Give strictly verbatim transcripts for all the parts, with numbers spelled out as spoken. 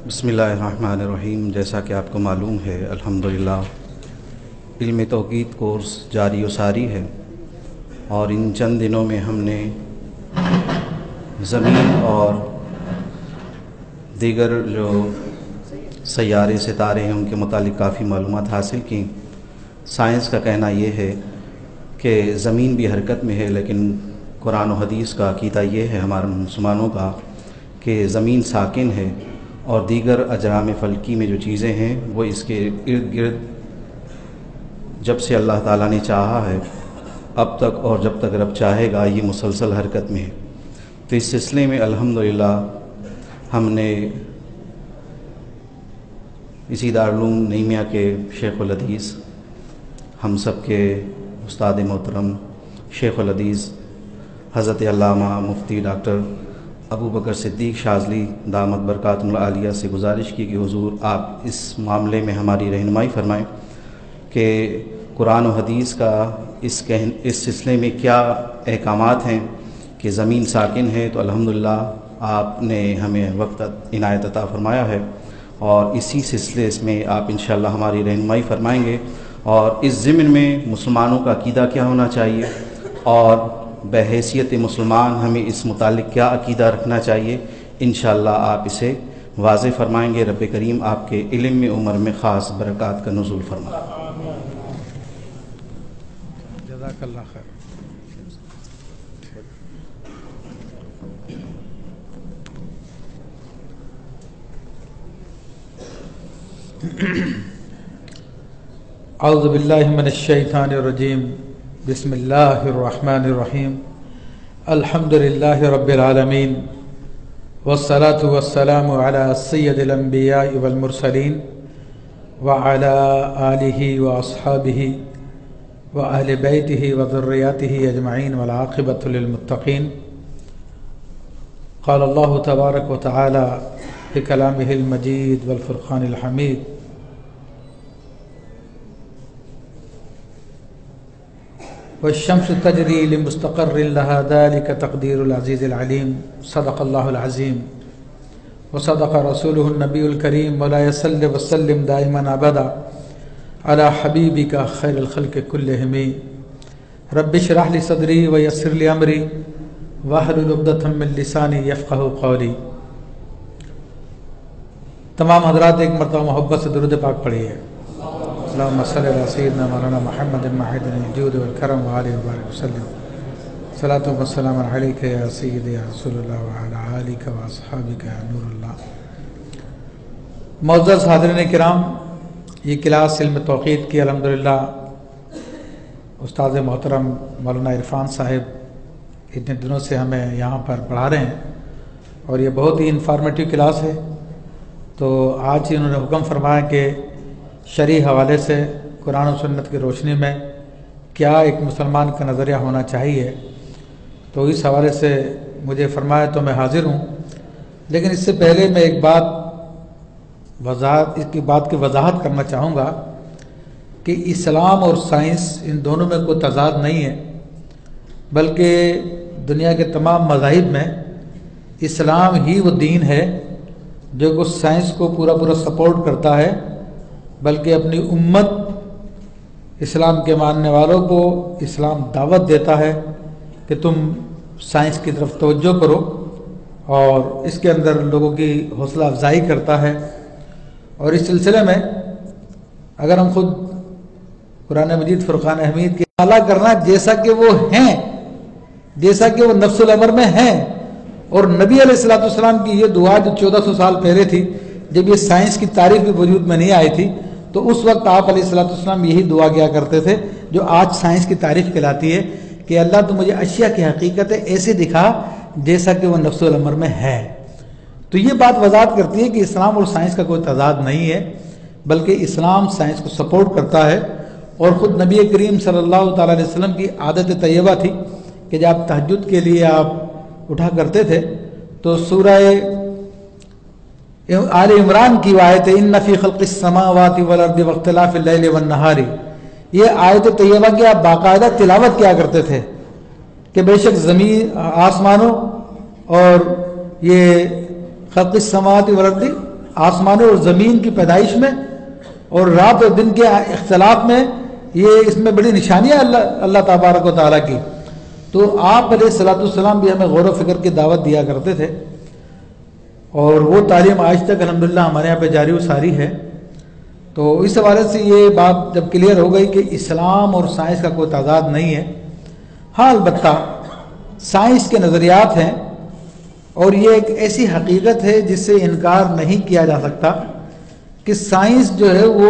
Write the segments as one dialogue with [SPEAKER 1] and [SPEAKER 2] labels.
[SPEAKER 1] بسم اللہ الرحمن الرحیم۔ جیسا کہ آپ کو معلوم ہے الحمدللہ علم توقیت کورس جاری و ساری ہے، اور ان چند دنوں میں ہم نے زمین اور دیگر جو سیارے ستارے ہیں ان کے متعلق کافی معلومات حاصل کی۔ سائنس کا کہنا یہ ہے کہ زمین بھی حرکت میں ہے، لیکن قرآن و حدیث کا عقیدہ یہ ہے ہمارے مسلمانوں کا کہ زمین ساکن ہے، اور دیگر اجرام فلکی میں جو چیزیں ہیں وہ اس کے ارد گرد جب سے اللہ تعالیٰ نے چاہا ہے اب تک اور جب تک رب چاہے گا یہ مسلسل حرکت میں ہے۔ تو اس سلسلے میں الحمدللہ ہم نے اسی دارالعلوم نعیمیہ کے شیخ الحدیث ہم سب کے استاد محترم شیخ الحدیث حضرت علامہ مفتی ڈاکٹر ابو بکر صدیق شاذلی دامت برکاتہ العالیہ سے گزارش کی کہ حضور آپ اس معاملے میں ہماری رہنمائی فرمائیں کہ قرآن و حدیث کا اس کہن اس سلسلے میں کیا احکامات ہیں کہ زمین ساکن ہے۔ تو الحمدللہ آپ نے ہمیں وقت عنایت عطا فرمایا ہے، اور اسی سلسلے میں آپ انشاءاللہ ہماری رہنمائی فرمائیں گے، اور اس ضمن میں مسلمانوں کا عقیدہ کیا ہونا چاہیے اور بحیثیت مسلمان ہمیں اس متعلق کیا عقیدہ رکھنا چاہیے، انشاءاللہ آپ اسے واضح فرمائیں گے۔ رب کریم آپ کے علم میں عمر میں خاص برکات کا نزول فرمائے۔
[SPEAKER 2] جزاک اللہ خیر۔ اعوذ باللہ من الشیطان الرجیم، بسم اللہ الرحمن الرحیم، الحمد للہ رب العالمین، والصلاة والسلام علی سید الانبیاء والمرسلین، وعلی آلہ واصحابہ واہل بیتہ وذریاتہ اجمعین، والعاقبۃ للمتقین۔ قال اللہ تبارک وتعالی بکلامہ المجید والفرقان الحمید، والشمس تجری لمستقر لها ذلك تقدیر العزیز العلیم۔ صدق اللہ العظیم وصدق رسولہ النبی الکریم، مولاي صل وسلم دائما ابدا على حبیبک خیر الخلق کلہم۔ رب اشرح لی صدری ویسر لی امری واحلل عقدۃ من لسانی یفقہوا قولی۔ تمام حضرات ایک مرتبہ محبت سے درود پاک پڑھیے۔ اللہم صلی علی سیدنا مولانا محمد معدن الجود والکرم وآلہ وبارک وسلم۔ صلاۃ والسلام علیک یا سیدی یا رسول اللہ وعلی آلک واصحابک یا نور اللہ۔ معزز حاضرین کرام، یہ کلاس علم توقیت کی الحمدللہ استاد محترم مولانا عرفان صاحب اتنے دنوں سے ہمیں یہاں پر پڑھا رہے ہیں، اور یہ بہت ہی انفارمیٹیو کلاس ہے۔ تو آج انہوں نے حکم فرمایا کہ شرعی حوالے سے قرآن و سنت کی روشنی میں کیا ایک مسلمان کا نظریہ ہونا چاہیے، تو اس حوالے سے مجھے فرمایا تو میں حاضر ہوں۔ لیکن اس سے پہلے میں ایک بات وضاحت اس کی بات کی وضاحت کرنا چاہوں گا کہ اسلام اور سائنس ان دونوں میں کوئی تضاد نہیں ہے، بلکہ دنیا کے تمام مذاہب میں اسلام ہی وہ دین ہے جو کہ سائنس کو پورا پورا سپورٹ کرتا ہے، بلکہ اپنی امت اسلام کے ماننے والوں کو اسلام دعوت دیتا ہے کہ تم سائنس کی طرف توجہ کرو، اور اس کے اندر لوگوں کی حوصلہ افزائی کرتا ہے۔ اور اس سلسلے میں اگر ہم خود قرآن مجید فرقان حمید کی اعلیٰ کرنا جیسا کہ وہ ہیں، جیسا کہ وہ نفس الامر میں ہیں، اور نبی علیہ الصلوۃ والسلام کی یہ دعا جو چودہ سو سال پہلے تھی، جب یہ سائنس کی تعریف بھی وجود میں نہیں آئی تھی، تو اس وقت آپ علیہ الصلوۃ والسلام یہی دعا کیا کرتے تھے جو آج سائنس کی تعریف کہلاتی ہے کہ اللہ تو مجھے اشیاء کی حقیقت ایسے دکھا جیسا کہ وہ نفس الامر میں ہے۔ تو یہ بات وضاحت کرتی ہے کہ اسلام اور سائنس کا کوئی تضاد نہیں ہے، بلکہ اسلام سائنس کو سپورٹ کرتا ہے۔ اور خود نبی کریم صلی اللہ تعالیٰ علیہ وسلم کی عادت طیبہ تھی کہ جب آپ تہجد کے لیے آپ اٹھا کرتے تھے تو سورہ آل عمران کی آیت ان فی خلق السماوات والارض واختلاف اللیل والنہار، یہ آیت طیبہ کی آپ باقاعدہ تلاوت کیا کرتے تھے کہ بے شک زمین آسمانوں اور یہ خلق السماوات والارض آسمانوں اور زمین کی پیدائش میں اور رات اور دن کے اختلاف میں، یہ اس میں بڑی نشانیاں اللہ اللہ تبارک و تعالیٰ کی. تو آپ علیہ الصلوۃ والسلام بھی ہمیں غور و فکر کی دعوت دیا کرتے تھے، اور وہ تعلیم آج تک الحمدللہ ہمارے یہاں پہ جاری و ساری ہے. تو اس حوالے سے یہ بات جب کلیئر ہو گئی کہ اسلام اور سائنس کا کوئی تعداد نہیں ہے. ہاں البتہ سائنس کے نظریات ہیں، اور یہ ایک ایسی حقیقت ہے جس سے انکار نہیں کیا جا سکتا کہ سائنس جو ہے وہ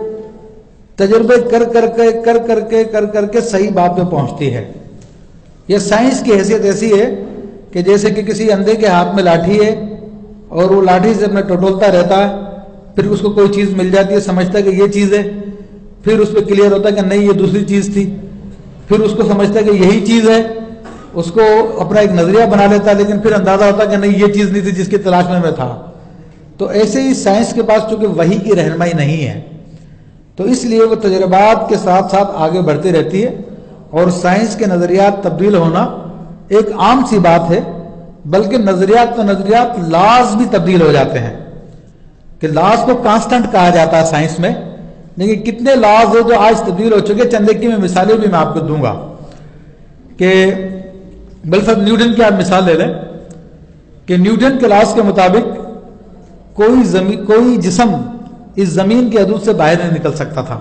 [SPEAKER 2] تجربے کر کر کے کر کر کے کر کر کے صحیح بات پہ پہنچتی ہے. یہ سائنس کی حیثیت ایسی ہے کہ جیسے کہ کسی اندھے کے ہاتھ میں لاٹھی ہے اور وہ لاٹھی سے اپنے ٹٹولتا رہتا ہے، پھر اس کو کوئی چیز مل جاتی ہے، سمجھتا ہے کہ یہ چیز ہے، پھر اس پہ کلیئر ہوتا ہے کہ نہیں یہ دوسری چیز تھی، پھر اس کو سمجھتا ہے کہ یہی چیز ہے، اس کو اپنا ایک نظریہ بنا لیتا ہے، لیکن پھر اندازہ ہوتا ہے کہ نہیں یہ چیز نہیں تھی جس کی تلاش میں میں تھا. تو ایسے ہی سائنس کے پاس چونکہ وحی کی رہنمائی نہیں ہے، تو اس لیے وہ تجربات کے ساتھ ساتھ آگے بڑھتی رہتی ہے، اور سائنس کے نظریات تبدیل ہونا ایک عام سی بات ہے. بلکہ نظریات تو نظریات لاز بھی تبدیل ہو جاتے ہیں، کہ لاز کو کانسٹنٹ کہا جاتا ہے سائنس میں، لیکن کتنے لاز ہیں جو آج تبدیل ہو چکے. چند ایک کی میں مثالیں بھی میں آپ کو دوں گا کہ بالفرض نیوٹن کی آپ مثال لے لیں کہ نیوٹن کے لاز کے مطابق کوئی زمین کوئی جسم اس زمین کی حدود سے باہر نہیں نکل سکتا تھا،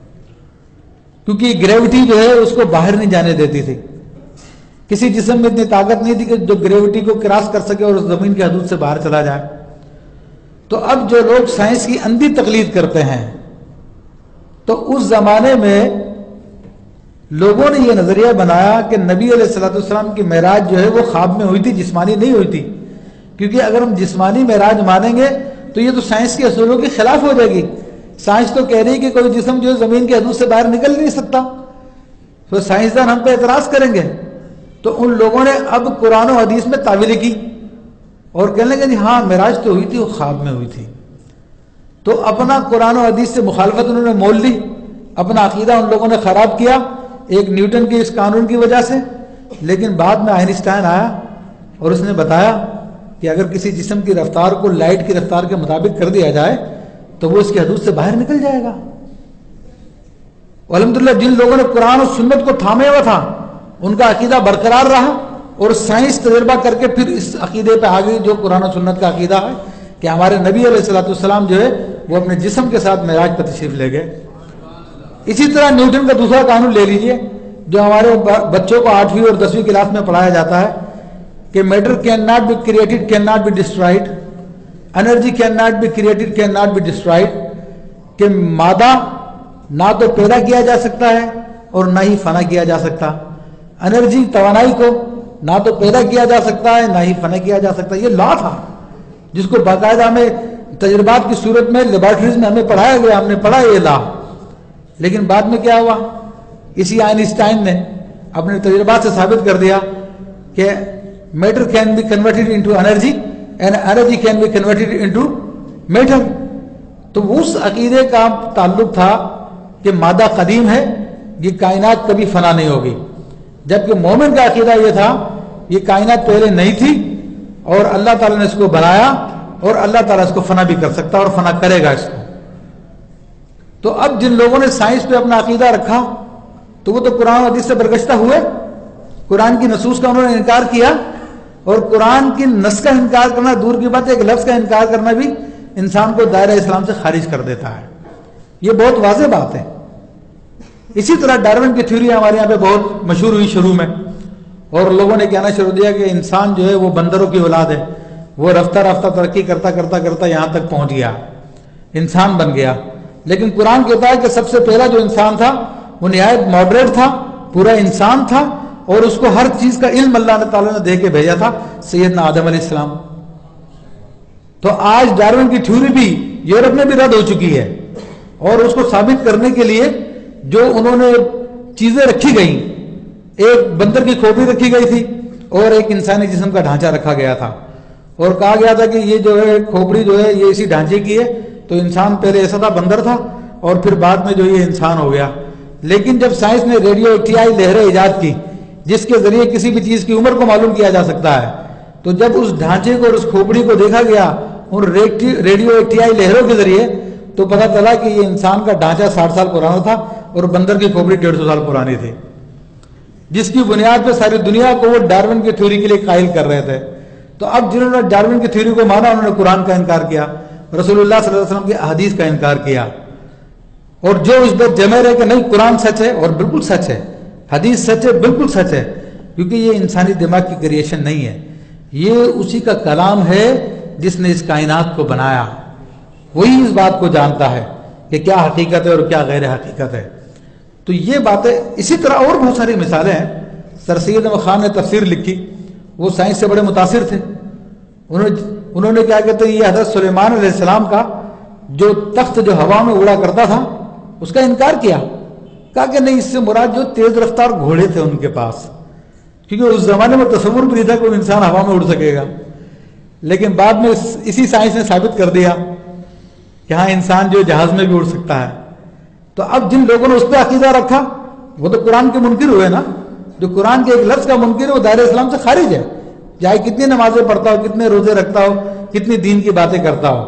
[SPEAKER 2] کیونکہ گریوٹی جو ہے اس کو باہر نہیں جانے دیتی تھی. کسی جسم میں اتنی طاقت نہیں تھی کہ جو گریوٹی کو کراس کر سکے اور اس زمین کی حدود سے باہر چلا جائے. تو اب جو لوگ سائنس کی اندھی تقلید کرتے ہیں، تو اس زمانے میں لوگوں نے یہ نظریہ بنایا کہ نبی علیہ الصلوۃ والسلام کی معراج جو ہے وہ خواب میں ہوئی تھی، جسمانی نہیں ہوئی تھی. کیونکہ اگر ہم جسمانی معراج مانیں گے تو یہ تو سائنس کے اصولوں کے خلاف ہو جائے گی. سائنس تو کہہ رہی ہے کہ کوئی جسم جو ہے زمین کی حدود سے باہر نکل نہیں سکتا، تو سائنسدان ہم پہ اعتراض کریں گے. تو ان لوگوں نے اب قرآن و حدیث میں تعویل کی اور کہنے لگے جی ہاں معراج تو ہوئی تھی، وہ خواب میں ہوئی تھی. تو اپنا قرآن و حدیث سے مخالفت انہوں نے مول لی، اپنا عقیدہ ان لوگوں نے خراب کیا ایک نیوٹن کے اس قانون کی وجہ سے. لیکن بعد میں آئنسٹائن آیا اور اس نے بتایا کہ اگر کسی جسم کی رفتار کو لائٹ کی رفتار کے مطابق کر دیا جائے تو وہ اس کی حدود سے باہر نکل جائے گا. الحمدللہ جن لوگوں نے قرآن اور سنت کو تھامے ہوا تھا ان کا عقیدہ برقرار رہا، اور سائنس تجربہ کر کے پھر اس عقیدے پہ آگے جو قرآن و سنت کا عقیدہ ہے کہ ہمارے نبی علیہ الصلوۃ والسلام جو ہے وہ اپنے جسم کے ساتھ معراج پر تشریف لے گئے. اسی طرح نیوٹن کا دوسرا قانون لے لیجئے جو ہمارے بچوں کو آٹھویں اور دسویں کلاس میں پڑھایا جاتا ہے کہ matter can not be created can not be destroyed, energy can not be created can not be destroyed, کہ مادہ نہ تو پیدا کیا جا سکتا ہے اور نہ ہی فنا کیا جا سکتا. انرجی توانائی کو نہ تو پیدا کیا جا سکتا ہے نہ ہی فنا کیا جا سکتا. یہ لا تھا جس کو باقاعدہ ہمیں تجربات کی صورت میں لیبارٹریز میں ہمیں پڑھایا گیا، ہم نے پڑھا یہ لا. لیکن بعد میں کیا ہوا، اسی آئنسٹائن نے اپنے تجربات سے ثابت کر دیا کہ matter can be converted into energy and energy can be converted into matter. تو اس عقیدے کا تعلق تھا کہ مادہ قدیم ہے، یہ کائنات کبھی فنا نہیں ہوگی. جبکہ مومن کا عقیدہ یہ تھا یہ کائنات پہلے نہیں تھی اور اللہ تعالیٰ نے اس کو بنایا اور اللہ تعالیٰ اس کو فنا بھی کر سکتا اور فنا کرے گا اس کو. تو اب جن لوگوں نے سائنس پہ اپنا عقیدہ رکھا تو وہ تو قرآن و حدیث سے برگشتہ ہوئے، قرآن کی نصوص کا انہوں نے انکار کیا، اور قرآن کی نص کا انکار کرنا دور کی بات ہے، ایک لفظ کا انکار کرنا بھی انسان کو دائرہ اسلام سے خارج کر دیتا ہے. یہ بہت واضح بات ہے. اسی طرح ڈارون کی تھیوری ہمارے یہاں پہ بہت مشہور ہوئی شروع میں، اور لوگوں نے کہنا شروع کیا کہ انسان جو ہے وہ بندروں کی اولاد ہے، وہ رفتہ رفتہ ترقی کرتا کرتا کرتا یہاں تک پہنچ گیا، انسان بن گیا. لیکن قرآن کہتا ہے کہ سب سے پہلا جو انسان تھا وہ نہایت ماڈریٹ تھا، پورا انسان تھا، اور اس کو ہر چیز کا علم اللہ تعالیٰ نے دے کے بھیجا تھا، سیدنا آدم علیہ السلام. تو آج ڈارون کی تھیوری بھی یورپ میں بھی رد ہو چکی ہے، اور اس کو ثابت کرنے کے لیے جو انہوں نے چیزیں رکھی گئیں، ایک بندر کی کھوپڑی رکھی گئی تھی اور ایک انسانی جسم کا ڈھانچہ رکھا گیا تھا، اور کہا گیا تھا کہ یہ جو ہے کھوپڑی جو ہے یہ اسی ڈھانچے کی ہے. تو انسان پہلے ایسا تھا، بندر تھا، اور پھر بعد میں جو یہ انسان ہو گیا. لیکن جب سائنس نے ریڈیو ایکٹیوائی لہریں ایجاد کی جس کے ذریعے کسی بھی چیز کی عمر کو معلوم کیا جا سکتا ہے، تو جب اس ڈھانچے کو اور اس کھوپڑی کو دیکھا گیا ان ریڈیو ایکٹیائی لہروں کے ذریعے تو پتہ چلا کہ یہ انسان کا ڈھانچہ ساٹھ سال پرانا تھا اور بندر کی کھوپڑی ڈیڑھ سو سال پرانی تھی، جس کی بنیاد پہ ساری دنیا کو وہ ڈارون کی تھیوری کے لیے قائل کر رہے تھے۔ تو اب جنہوں نے ڈارون کی تھیوری کو مانا انہوں نے قرآن کا انکار کیا، رسول اللہ صلی اللہ علیہ وسلم کی احادیث کا انکار کیا، اور جو اس پہ جمع رہے کہ نہیں قرآن سچ ہے، اور بالکل سچ ہے، حدیث سچ ہے، بالکل سچ ہے، کیونکہ یہ انسانی دماغ کی کریشن نہیں ہے، یہ اسی کا کلام ہے جس نے اس کائنات کو بنایا، وہی اس بات کو جانتا ہے کہ کیا حقیقت ہے اور کیا غیر حقیقت ہے۔ تو یہ باتیں اسی طرح اور بہت ساری مثالیں ہیں۔ سر سید احمد خان نے تفسیر لکھی، وہ سائنس سے بڑے متاثر تھے، انہوں نے انہوں نے کیا کہتے ہیں یہ حضرت سلیمان علیہ السلام کا جو تخت جو ہوا میں اڑا کرتا تھا اس کا انکار کیا، کہا کہ نہیں، اس سے مراد جو تیز رفتار گھوڑے تھے ان کے پاس، کیونکہ اس زمانے میں تصور بھی نہیں تھا کوئی انسان ہوا میں اڑ سکے گا، لیکن بعد میں اسی سائنس نے ثابت کر دیا کہ ہاں انسان جو جہاز میں بھی اڑ سکتا ہے۔ تو اب جن لوگوں نے اس پہ عقیدہ رکھا وہ تو قرآن کے منکر ہوئے نا، جو قرآن کے ایک لفظ کا منکر ہے وہ دائرہ اسلام سے خارج ہے، چاہے کتنی نمازیں پڑھتا ہو، کتنے روزے رکھتا ہو، کتنی دین کی باتیں کرتا ہو،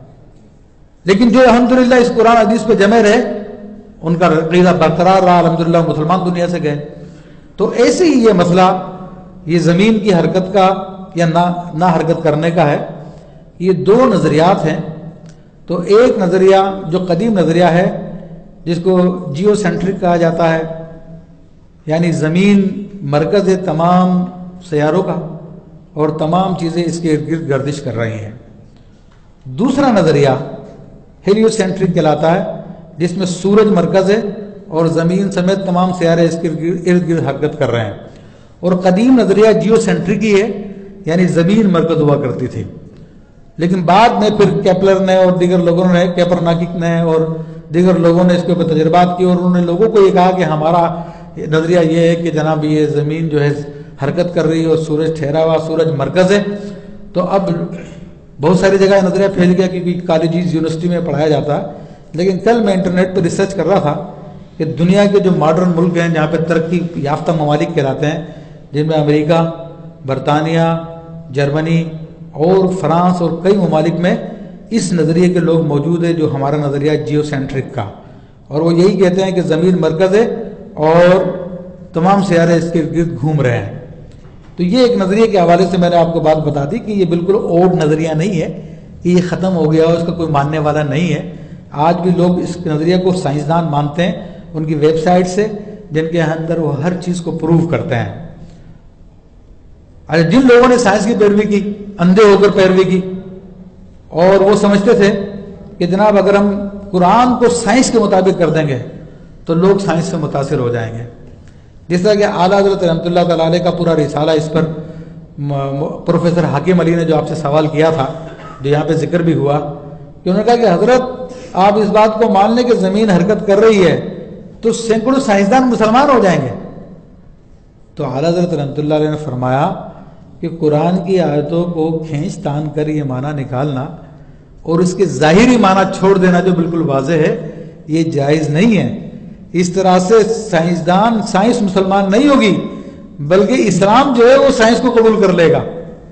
[SPEAKER 2] لیکن جو الحمدللہ اس قرآن حدیث پہ جمع رہے ان کا عقیدہ برقرار رہا، الحمدللہ مسلمان دنیا سے گئے۔ تو ایسے ہی یہ مسئلہ یہ زمین کی حرکت کا یا نہ نہ حرکت کرنے کا ہے، یہ دو نظریات ہیں۔ تو ایک نظریہ جو قدیم نظریہ ہے جس کو جیو سینٹرک کہا جاتا ہے، یعنی زمین مرکز ہے تمام سیاروں کا اور تمام چیزیں اس کے ارد گرد گردش کر رہی ہیں۔ دوسرا نظریہ ہیلیو سینٹرک کہلاتا ہے، جس میں سورج مرکز ہے اور زمین سمیت تمام سیارے اس کے ارد گرد حرکت کر رہے ہیں، اور قدیم نظریہ جیو سینٹرک ہی ہے، یعنی زمین مرکز ہوا کرتی تھی، لیکن بعد میں پھر کیپلر نے اور دیگر لوگوں نے کیپرناکک نے اور دیگر لوگوں نے اس کے اوپر تجربات کی، اور انہوں نے لوگوں کو یہ کہا کہ ہمارا نظریہ یہ ہے کہ جناب یہ زمین جو ہے حرکت کر رہی ہے اور سورج ٹھہرا ہوا، سورج مرکز ہے۔ تو اب بہت ساری جگہ یہ نظریہ پھیل گیا کیونکہ کالجز یونیورسٹی میں پڑھایا جاتا ہے، لیکن کل میں انٹرنیٹ پہ ریسرچ کر رہا تھا کہ دنیا کے جو ماڈرن ملک ہیں جہاں پہ ترقی یافتہ ممالک کہلاتے ہیں، جن میں امریکہ، برطانیہ، جرمنی اور فرانس اور کئی ممالک میں اس نظریے کے لوگ موجود ہیں جو ہمارا نظریہ جیو سینٹرک کا، اور وہ یہی کہتے ہیں کہ زمین مرکز ہے اور تمام سیارے اس کے گرد گھوم رہے ہیں۔ تو یہ ایک نظریے کے حوالے سے میں نے آپ کو بات بتا دی کہ یہ بالکل اوڈ نظریہ نہیں ہے کہ یہ ختم ہو گیا اور اس کا کوئی ماننے والا نہیں ہے۔ آج بھی لوگ اس نظریے کو سائنسدان مانتے ہیں، ان کی ویب سائٹ سے جن کے اندر وہ ہر چیز کو پروو کرتے ہیں۔ جن لوگوں نے سائنس کی پیروی کی، اندھے ہو کر پیروی کی، اور وہ سمجھتے تھے کہ جناب اگر ہم قرآن کو سائنس کے مطابق کر دیں گے تو لوگ سائنس سے متاثر ہو جائیں گے، جس طرح کہ اعلیٰ حضرت رحمۃ اللہ تعالیٰ علیہ کا پورا رسالہ اس پر پروفیسر حاکم علی نے جو آپ سے سوال کیا تھا، جو یہاں پہ ذکر بھی ہوا، کہ انہوں نے کہا کہ حضرت آپ اس بات کو مان لیں کہ زمین حرکت کر رہی ہے تو سینکڑوں سائنسدان مسلمان ہو جائیں گے۔ تو اعلیٰ حضرت رحمۃ اللہ علیہ نے فرمایا کہ قرآن کی آیتوں کو کھینچ تان کر یہ معنی نکالنا اور اس کے ظاہری معنی چھوڑ دینا جو بالکل واضح ہے، یہ جائز نہیں ہے۔ اس طرح سے سائنسدان سائنس مسلمان نہیں ہوگی، بلکہ اسلام جو ہے وہ سائنس کو قبول کر لے گا۔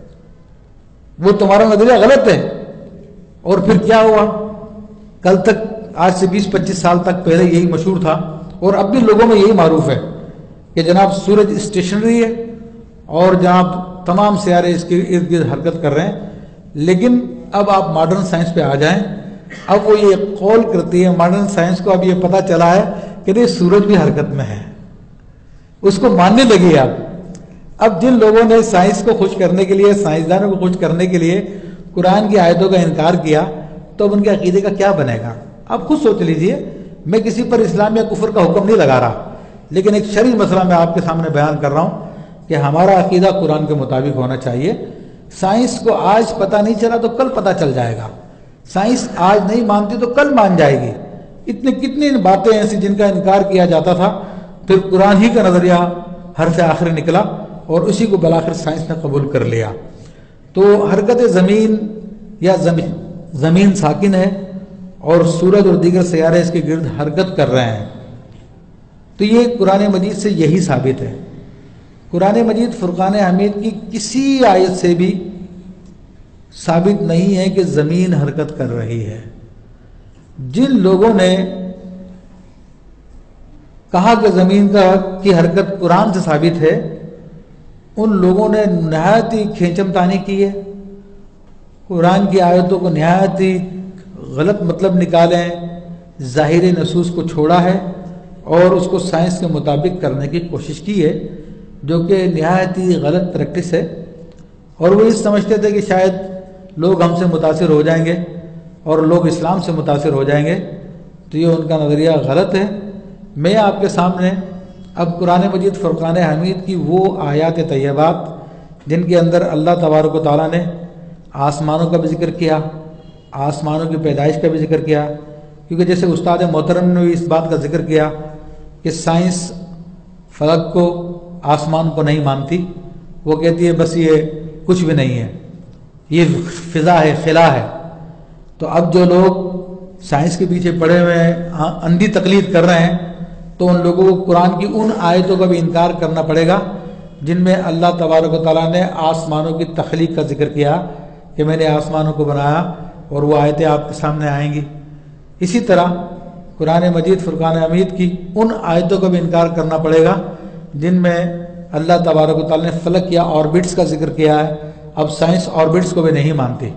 [SPEAKER 2] وہ تمہارا نظریہ غلط ہے۔ اور پھر کیا ہوا؟ کل تک آج سے بیس پچیس سال تک پہلے یہی مشہور تھا، اور اب بھی لوگوں میں یہی معروف ہے کہ جناب سورج اسٹیشنری ہے اور جناب تمام سیارے اس کے ارد گرد حرکت کر رہے ہیں۔ لیکن اب آپ ماڈرن سائنس پہ آ جائیں، اب وہ یہ قول کرتی ہے ماڈرن سائنس کو اب یہ پتہ چلا ہے کہ نہیں سورج بھی حرکت میں ہے، اس کو ماننے لگی اب اب جن لوگوں نے سائنس کو خوش کرنے کے لیے، سائنسدانوں کو خوش کرنے کے لیے قرآن کی آیتوں کا انکار کیا، تو اب ان کے عقیدے کا کیا بنے گا؟ آپ خود سوچ لیجئے۔ میں کسی پر اسلام یا کفر کا حکم نہیں لگا رہا، لیکن ایک شرعی مسئلہ میں آپ کے سامنے بیان کر رہا ہوں کہ ہمارا عقیدہ قرآن کے مطابق ہونا چاہیے۔ سائنس کو آج پتہ نہیں چلا تو کل پتہ چل جائے گا، سائنس آج نہیں مانتی تو کل مان جائے گی۔ اتنی کتنی باتیں ایسی جن کا انکار کیا جاتا تھا، پھر قرآن ہی کا نظریہ حرف آخر نکلا اور اسی کو بالآخر سائنس نے قبول کر لیا۔ تو حرکت زمین یا زمین زمین ساکن ہے اور سورج اور دیگر سیارے اس کے گرد حرکت کر رہے ہیں، تو یہ قرآن مجید سے یہی ثابت ہے۔ قرآن مجید فرقان حمید کی کسی آیت سے بھی ثابت نہیں ہے کہ زمین حرکت کر رہی ہے۔ جن لوگوں نے کہا کہ زمین کا کی حرکت قرآن سے ثابت ہے، ان لوگوں نے نہایت ہی کھینچم تانی کی ہے، قرآن کی آیتوں کو نہایت ہی غلط مطلب نکالیں، ظاہر نصوص کو چھوڑا ہے اور اس کو سائنس کے مطابق کرنے کی کوشش کی ہے، جو کہ نہایت ہی غلط پریکٹس ہے۔ اور وہ اس سمجھتے تھے کہ شاید لوگ ہم سے متاثر ہو جائیں گے اور لوگ اسلام سے متاثر ہو جائیں گے، تو یہ ان کا نظریہ غلط ہے۔ میں آپ کے سامنے اب قرآن مجید فرقان حمید کی وہ آیات طیبات جن کے اندر اللہ تبارک و تعالیٰ نے آسمانوں کا بھی ذکر کیا، آسمانوں کی پیدائش کا بھی ذکر کیا، کیونکہ جیسے استاد محترم نے بھی اس بات کا ذکر کیا کہ سائنس فلک کو، آسمان کو نہیں مانتی، وہ کہتی ہے بس یہ کچھ بھی نہیں ہے، یہ فضا ہے، خلا ہے۔ تو اب جو لوگ سائنس کے پیچھے پڑے ہوئے ہیں، اندھی تقلید کر رہے ہیں، تو ان لوگوں کو قرآن کی ان آیتوں کا بھی انکار کرنا پڑے گا جن میں اللہ تبارک و تعالیٰ نے آسمانوں کی تخلیق کا ذکر کیا کہ میں نے آسمانوں کو بنایا، اور وہ آیتیں آپ کے سامنے آئیں گی۔ اسی طرح قرآن مجید فرقان حمید کی ان آیتوں کا بھی انکار کرنا پڑے گا جن میں اللہ تبارک و تعالیٰ نے فلک یا آربٹس کا ذکر کیا ہے۔ اب سائنس آربٹس کو بھی نہیں مانتی۔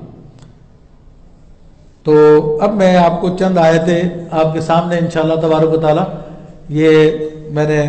[SPEAKER 2] تو اب میں آپ کو چند آیتیں آپ کے سامنے انشاءاللہ تبارک و تعالیٰ یہ میں نے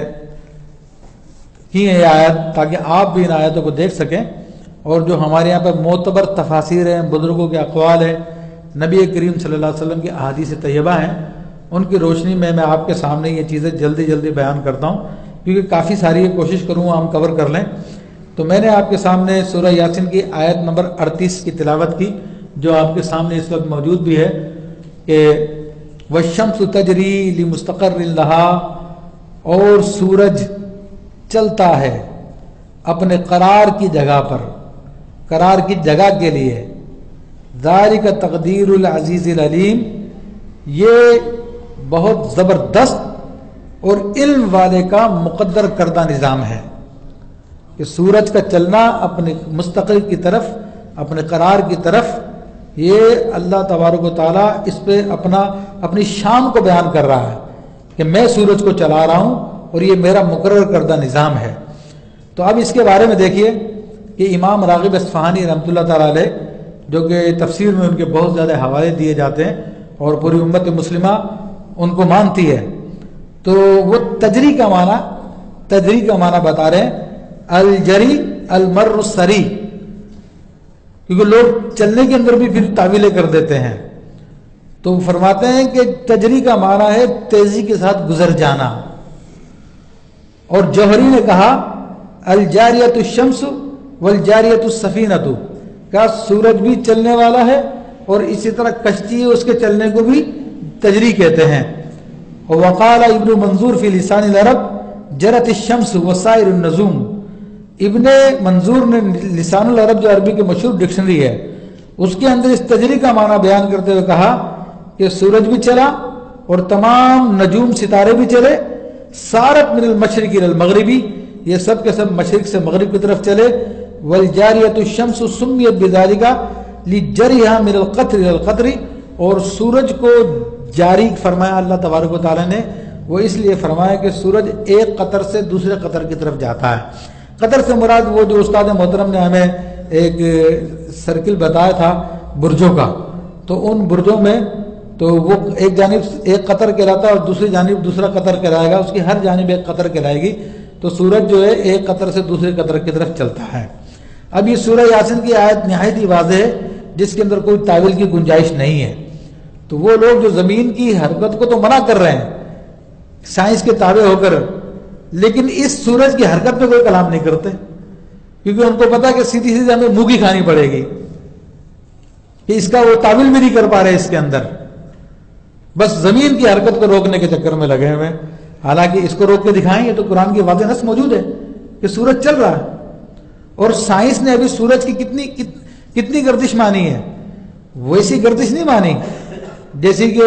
[SPEAKER 2] کی ہیں یہ آیت، تاکہ آپ بھی ان آیتوں کو دیکھ سکیں، اور جو ہمارے یہاں پر معتبر تفاسیر ہیں، بزرگوں کے اقوال ہیں، نبی کریم صلی اللہ علیہ وسلم کی احادیث طیبہ ہیں، ان کی روشنی میں میں آپ کے سامنے یہ چیزیں جلدی جلدی بیان کرتا ہوں، کیونکہ کافی ساری کوشش کروں ہم کور کر لیں۔ تو میں نے آپ کے سامنے سورہ یاسین کی آیت نمبر اڑتیس کی تلاوت کی، جو آپ کے سامنے اس وقت موجود بھی ہے کہ وَالشَّمْسُ تَجْرِي لِمُسْتَقَرٍّ لَهَا، اور سورج چلتا ہے اپنے قرار کی جگہ پر، قرار کی جگہ کے لیے۔ ذَلِكَ تَقْدِيرُ الْعَزِيزِ الْعَلِيمِ، یہ بہت زبردست اور علم والے کا مقدر کردہ نظام ہے کہ سورج کا چلنا اپنے مستقل کی طرف، اپنے قرار کی طرف، یہ اللہ تبارک و تعالیٰ اس پہ اپنا اپنی شان کو بیان کر رہا ہے کہ میں سورج کو چلا رہا ہوں اور یہ میرا مقرر کردہ نظام ہے۔ تو اب اس کے بارے میں دیکھیے کہ امام راغب اصفہانی رحمۃ اللہ تعالیٰ علیہ، جو کہ تفسیر میں ان کے بہت زیادہ حوالے دیے جاتے ہیں اور پوری امت مسلمہ ان کو مانتی ہے، تو وہ تجری کا معنی تجری کا معنی بتا رہے ہیں، الجری المر السری، کیونکہ لوگ چلنے کے اندر بھی پھر تعویلیں کر دیتے ہیں، تو فرماتے ہیں کہ تجری کا معنی ہے تیزی کے ساتھ گزر جانا۔ اور جوہری نے کہا الجاریۃ الشمس والجاریۃ السفینۃ، کا سورج بھی چلنے والا ہے اور اسی طرح کشتی اس کے چلنے کو بھی تجری کہتے ہیں۔ وقال ابن منظور فی لسان العرب جرت الشمس وسائر النجوم، ابن منظور نے لسان العرب جو عربی کے مشہور ڈکشنری ہے اس کے اندر اس تجری کا معنی بیان کرتے ہوئے کہا کہ سورج بھی چلا اور تمام نجوم ستارے بھی چلے، سارت من المشرق الى المغربی، یہ سب کے سب مشرق سے مغرب کی طرف چلے۔ والجاریۃ الشمس سمیت بذالک لجریھا من القطر الى القطر، اور سورج کو جاری فرمایا اللہ تبارک و تعالیٰ نے، وہ اس لیے فرمایا کہ سورج ایک قطر سے دوسرے قطر کی طرف جاتا ہے۔ قطر سے مراد وہ جو استاد محترم نے ہمیں ایک سرکل بتایا تھا برجوں کا، تو ان برجوں میں تو وہ ایک جانب ایک قطر کہلاتا ہے اور دوسری جانب دوسرا قطر کہلائے گا، اس کی ہر جانب ایک قطر کہلائے گی، تو سورج جو ہے ایک قطر سے دوسرے قطر کی طرف چلتا ہے۔ اب یہ سورہ یاسین کی آیت نہایت ہی واضح ہے جس کے اندر کوئی تعویل کی گنجائش نہیں ہے۔ تو وہ لوگ جو زمین کی حرکت کو تو منع کر رہے ہیں سائنس کے تابع ہو کر، لیکن اس سورج کی حرکت پہ کوئی کلام نہیں کرتے، کیونکہ ان کو پتا کہ سیدھی سیدھی ہمیں منہ کی کھانی پڑے گی، کہ اس کا وہ تعویل بھی نہیں کر پا رہے اس کے اندر، بس زمین کی حرکت کو روکنے کے چکر میں لگے ہوئے ہیں۔ حالانکہ اس کو روک کے دکھائیں گے تو قرآن کی واضح نص موجود ہے کہ سورج چل رہا ہے، اور سائنس نے ابھی سورج کی کتنی کتنی گردش مانی ہے، ویسی گردش نہیں مانی جیسی کہ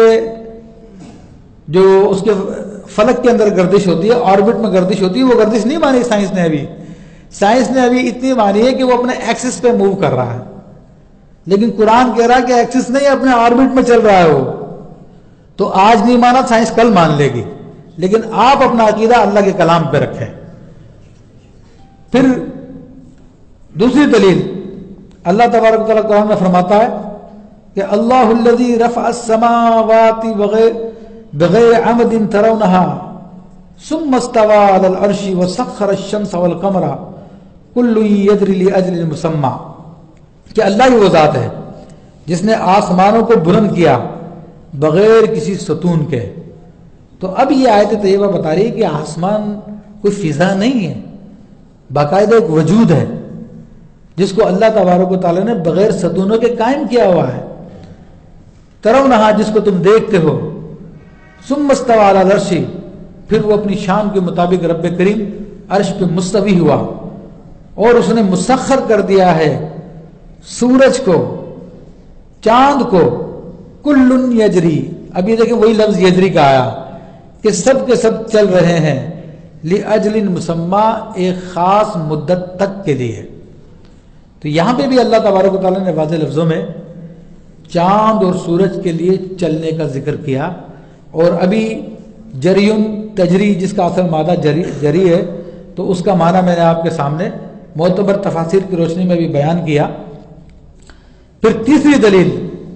[SPEAKER 2] جو اس کے فلک کے اندر گردش ہوتی ہے، آربٹ میں گردش ہوتی ہے، وہ گردش نہیں مانی سائنس نے ابھی۔ سائنس نے ابھی اتنی مانی ہے کہ وہ اپنے ایکسس پہ موو کر رہا ہے، لیکن قرآن کہہ رہا ہے کہ ایکسس نہیں، اپنے آربٹ میں چل رہا ہے وہ. تو آج نہیں مانا، سائنس کل مان لے گی، لیکن آپ اپنا عقیدہ اللہ کے کلام پہ رکھیں. پھر دوسری دلیل اللہ تبارک و تعالیٰ قرآن میں فرماتا ہے کہ اللہ الذی رفع السماوات بغیر عمد ترونها ثم استوى على العرش وسخر الشمس والقمر كل يجري لأجل مسمى، کہ اللہ ہی وہ ذات ہے جس نے آسمانوں کو بلند کیا بغیر کسی ستون کے. تو اب یہ آیت طیبہ بتا رہی ہے کہ آسمان کوئی فضا نہیں ہے، باقاعدہ ایک وجود ہے جس کو اللہ تبارک و تعالیٰ نے بغیر ستونوں کے قائم کیا ہوا ہے. ترونہا، جس کو تم دیکھتے ہو. ثم استوى علی العرش، پھر وہ اپنی شان کے مطابق رب کریم عرش پہ مستوی ہوا اور اس نے مسخر کر دیا ہے سورج کو، چاند کو. کل یجری، اب یہ دیکھیں وہی لفظ یجری کا آیا کہ سب کے سب چل رہے ہیں لأجل مسمى، ایک خاص مدت تک کے لیے. تو یہاں پہ بھی اللہ تبارک و تعالیٰ نے واضح لفظوں میں چاند اور سورج کے لیے چلنے کا ذکر کیا. اور ابھی جریون تجری، جس کا اصل مادہ جری جری ہے، تو اس کا معنی میں نے آپ کے سامنے معتبر تفاسیر کی روشنی میں بھی بیان کیا. پھر تیسری دلیل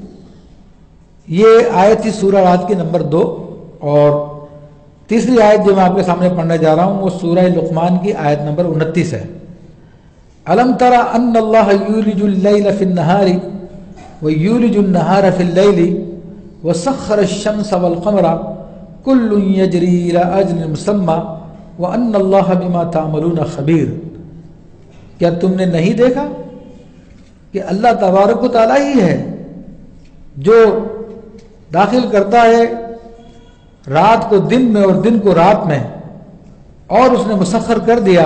[SPEAKER 2] یہ آیت تھی سورہ رات کی نمبر دو، اور تیسری آیت جو میں آپ کے سامنے پڑھنے جا رہا ہوں وہ سورہ لقمان کی آیت نمبر انتیس ہے. الم تر ان اللہ یولج اللیل فی النہار ویولج النہار فی اللیل وسخر الشمس والقمر کل یجری الی اجل مسمى وان اللہ بما تعملون خبیر. کیا تم نے نہیں دیکھا کہ اللہ تبارک و تعالیٰ ہی ہے جو داخل کرتا ہے رات کو دن میں اور دن کو رات میں، اور اس نے مسخر کر دیا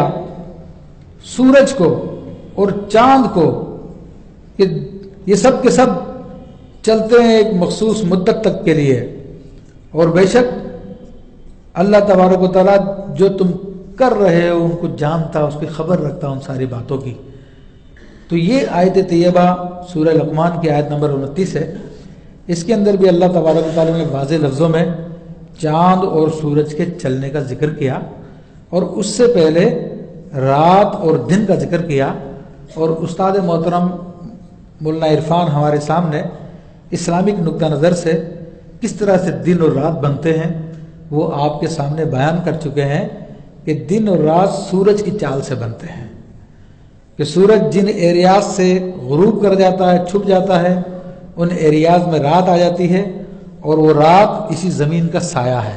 [SPEAKER 2] سورج کو اور چاند کو کہ یہ سب کے سب چلتے ہیں ایک مخصوص مدت تک کے لیے. اور بے شک اللہ تبارک و تعالیٰ جو تم کر رہے ہو ان کو جانتا، اس کی خبر رکھتا ان ساری باتوں کی. تو یہ آیت طیبہ سورہ لقمان کی آیت نمبر انتیس ہے. اس کے اندر بھی اللہ تبارک و تعالیٰ نے واضح لفظوں میں چاند اور سورج کے چلنے کا ذکر کیا، اور اس سے پہلے رات اور دن کا ذکر کیا. اور استاد محترم مولانا عرفان ہمارے سامنے اسلامک نقطہ نظر سے کس طرح سے دن اور رات بنتے ہیں وہ آپ کے سامنے بیان کر چکے ہیں کہ دن اور رات سورج کی چال سے بنتے ہیں، کہ سورج جن ایریاز سے غروب کر جاتا ہے، چھپ جاتا ہے، ان ایریاز میں رات آ جاتی ہے، اور وہ رات اسی زمین کا سایہ ہے.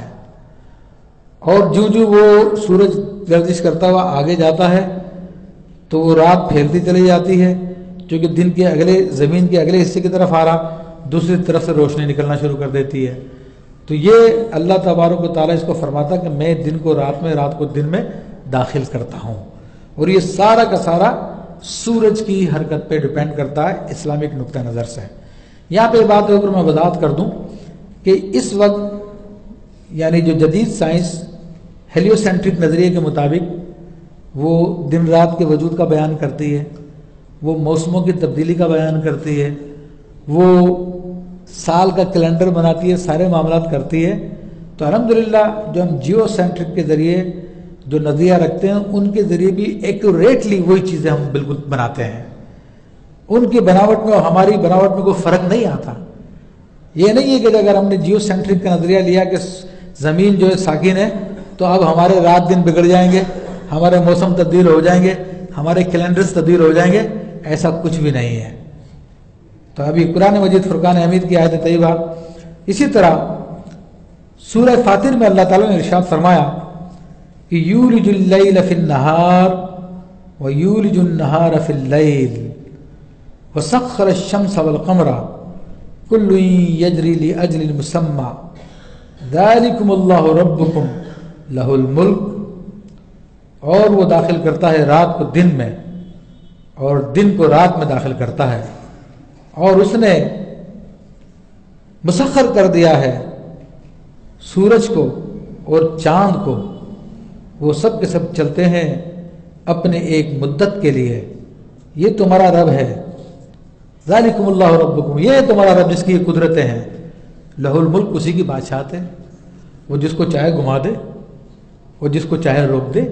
[SPEAKER 2] اور جو جو وہ سورج گردش کرتا ہوا آگے جاتا ہے تو وہ رات پھیلتی چلی جاتی ہے، چونکہ دن کے اگلے زمین کے اگلے حصے کی طرف آ رہا، دوسری طرف سے روشنی نکلنا شروع کر دیتی ہے. تو یہ اللہ تبارک و تعالیٰ اس کو فرماتا کہ میں دن کو رات میں، رات کو دن میں داخل کرتا ہوں. اور یہ سارا کا سارا سورج کی حرکت پہ ڈیپینڈ کرتا ہے اسلامک نقطہ نظر سے. یہاں پہ بات اوپر میں وضاحت کر دوں کہ اس وقت یعنی جو جدید سائنس ہیلیو سینٹرک نظریے کے مطابق وہ دن رات کے وجود کا بیان کرتی ہے، وہ موسموں کی تبدیلی کا بیان کرتی ہے، وہ سال کا کیلنڈر بناتی ہے، سارے معاملات کرتی ہے. تو الحمدللہ جو ہم جیو سینٹرک کے ذریعے جو نظریہ رکھتے ہیں ان کے ذریعے بھی ایکوریٹلی وہی چیزیں ہم بالکل بناتے ہیں. ان کی بناوٹ میں اور ہماری بناوٹ میں کوئی فرق نہیں آتا. یہ نہیں ہے کہ اگر ہم نے جیو سینٹرک کا نظریہ لیا کہ زمین جو ہے ساکن ہے تو اب ہمارے رات دن بگڑ جائیں گے، ہمارے موسم تبدیل ہو جائیں گے، ہمارے کیلنڈرز تبدیل ہو جائیں گے، ایسا کچھ بھی نہیں ہے. تو ابھی قرآن مجید فرقان حمید کی آیت طیبہ. اسی طرح سورہ فاطر میں اللہ تعالیٰ نے ارشاد فرمایا کہ یولج اللیل فی النہار ویولج النہار فی اللیل وسخر الشمس والقمر کل یجری لأجل مسمى ذالکم اللہ ربکم لہ الملک. اور وہ داخل کرتا ہے رات کو دن میں اور دن کو رات میں داخل کرتا ہے، اور اس نے مسخر کر دیا ہے سورج کو اور چاند کو، وہ سب کے سب چلتے ہیں اپنے ایک مدت کے لیے. یہ تمہارا رب ہے ذالکم اللہ ربکم، یہ تمہارا رب جس کی یہ قدرتیں ہیں، لہ الملک، اسی کی بادشاہت ہے، وہ جس کو چاہے گھما دے، وہ جس کو چاہے روک دے۔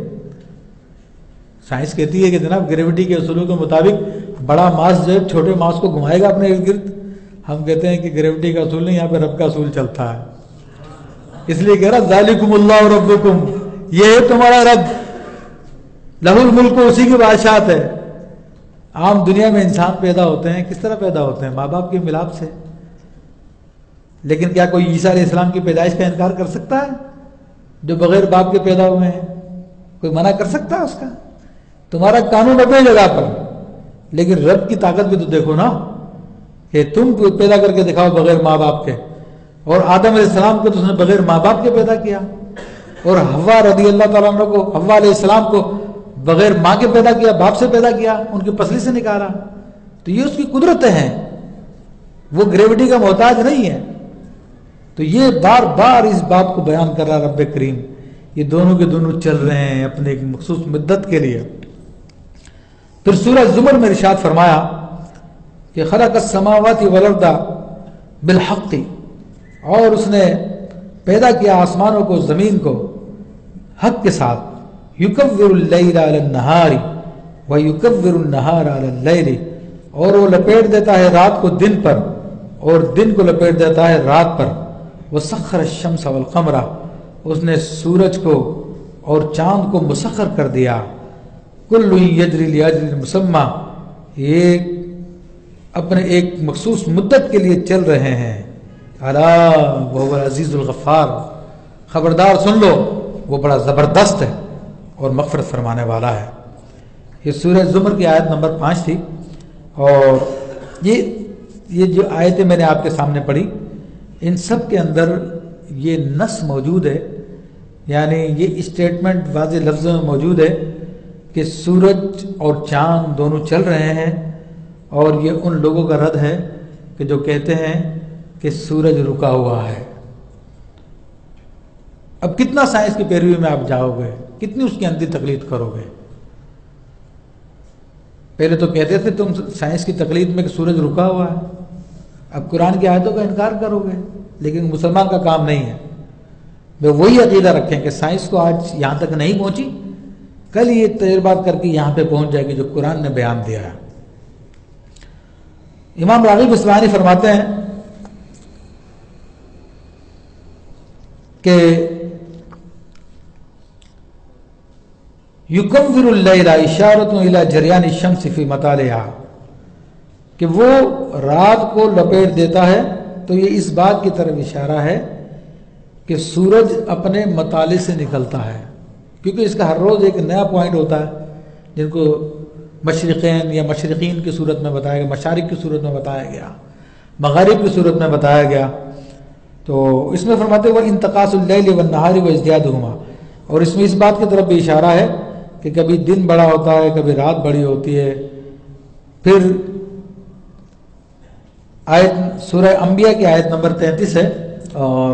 [SPEAKER 2] سائنس کہتی ہے کہ جناب گریوٹی کے اصولوں کے مطابق بڑا ماس جو ہے چھوٹے ماس کو گھمائے گا اپنے ارد گرد، ہم کہتے ہیں کہ گریوٹی کا اصول نہیں، یہاں پہ رب کا اصول چلتا ہے، اس لیے کہہ رہا ذالکم اللہ ربکم، یہ ہے تمہارا رب، لہ الملک، اسی کی بادشاہت ہے۔ عام دنیا میں انسان پیدا ہوتے ہیں کس طرح پیدا ہوتے ہیں؟ ماں باپ کے ملاپ سے، لیکن کیا کوئی عیسیٰ علیہ السلام کی پیدائش کا انکار کر سکتا ہے جو بغیر باپ کے پیدا ہوئے ہیں؟ کوئی منع کر سکتا ہے اس کا؟ تمہارا قانون اپنی جگہ پر، لیکن رب کی طاقت بھی تو دیکھو نا، کہ تم پیدا کر کے دکھاؤ بغیر ماں باپ کے، اور آدم علیہ السلام کو تو اس نے بغیر ماں باپ کے پیدا کیا، اور حوا رضی اللہ تعالیٰ عنہ کو، حوا علیہ السلام کو بغیر ماں کے پیدا کیا، باپ سے پیدا کیا، ان کی پسلی سے نکالا۔ تو یہ اس کی قدرتیں ہیں، وہ گریوٹی کا محتاج نہیں ہے۔ تو یہ بار بار اس بات کو بیان کر رہا رب کریم، یہ دونوں کے دونوں چل رہے ہیں اپنے ایک مخصوص مدت کے لیے۔ پھر سورہ زمر میں ارشاد فرمایا کہ خلق السماوات والارض بالحق، اور اس نے پیدا کیا آسمانوں کو، زمین کو حق کے ساتھ، یکور اللیل علی النہار ویکور النہار علی اللیل، اور وہ لپیٹ دیتا ہے رات کو دن پر اور دن کو لپیٹ دیتا ہے رات پر، وسخر الشمس والقمر، اس نے سورج کو اور چاند کو مسخر کر دیا، کل یجری لاجل مسمى، یہ اپنے ایک مخصوص مدت کے لیے چل رہے ہیں، الا وهو العزیز الغفار، خبردار سن لو وہ بڑا زبردست ہے اور مغفرت فرمانے والا ہے۔ یہ سورہ زمر کی آیت نمبر پانچ تھی، اور یہ یہ جو آیتیں میں نے آپ کے سامنے پڑھی، ان سب کے اندر یہ نص موجود ہے، یعنی یہ اسٹیٹمنٹ واضح لفظوں میں موجود ہے کہ سورج اور چاند دونوں چل رہے ہیں، اور یہ ان لوگوں کا رد ہے کہ جو کہتے ہیں کہ سورج رکا ہوا ہے۔ اب کتنا سائنس کی پیروی میں آپ جاؤ گے، کتنی اس کی اندھی تقلید کرو گے؟ پہلے تو کہتے تھے تم سائنس کی تقلید میں کہ سورج رکا ہوا ہے، اب قرآن کی آیتوں کا انکار کرو گے، لیکن مسلمان کا کام نہیں ہے۔ وہ وہی عقیدہ رکھیں کہ سائنس کو آج یہاں تک نہیں پہنچی، کل یہ تجربات کر کے یہاں پہ پہنچ جائے گی جو قرآن نے بیان دیا ہے۔ امام راغب اصفہانی فرماتے ہیں کہ یکور اللیل اشارۃ الی جریان الشمس فی مطالعہا، کہ وہ رات کو لپیٹ دیتا ہے تو یہ اس بات کی طرف اشارہ ہے کہ سورج اپنے مطالع سے نکلتا ہے، کیونکہ اس کا ہر روز ایک نیا پوائنٹ ہوتا ہے، جن کو مشرقین یا مشرقین کی صورت میں بتایا گیا، مشارق کی صورت میں بتایا گیا، مغارب کی صورت میں بتایا گیا۔ تو اس میں فرماتے وہ انتقاص اللیل والنہار وازدیادہما، اور اس میں اس بات کی طرف بھی اشارہ ہے کہ کبھی دن بڑا ہوتا ہے، کبھی رات بڑی ہوتی ہے۔ پھر آیت سورہ انبیاء کی آیت نمبر تینتیس ہے، اور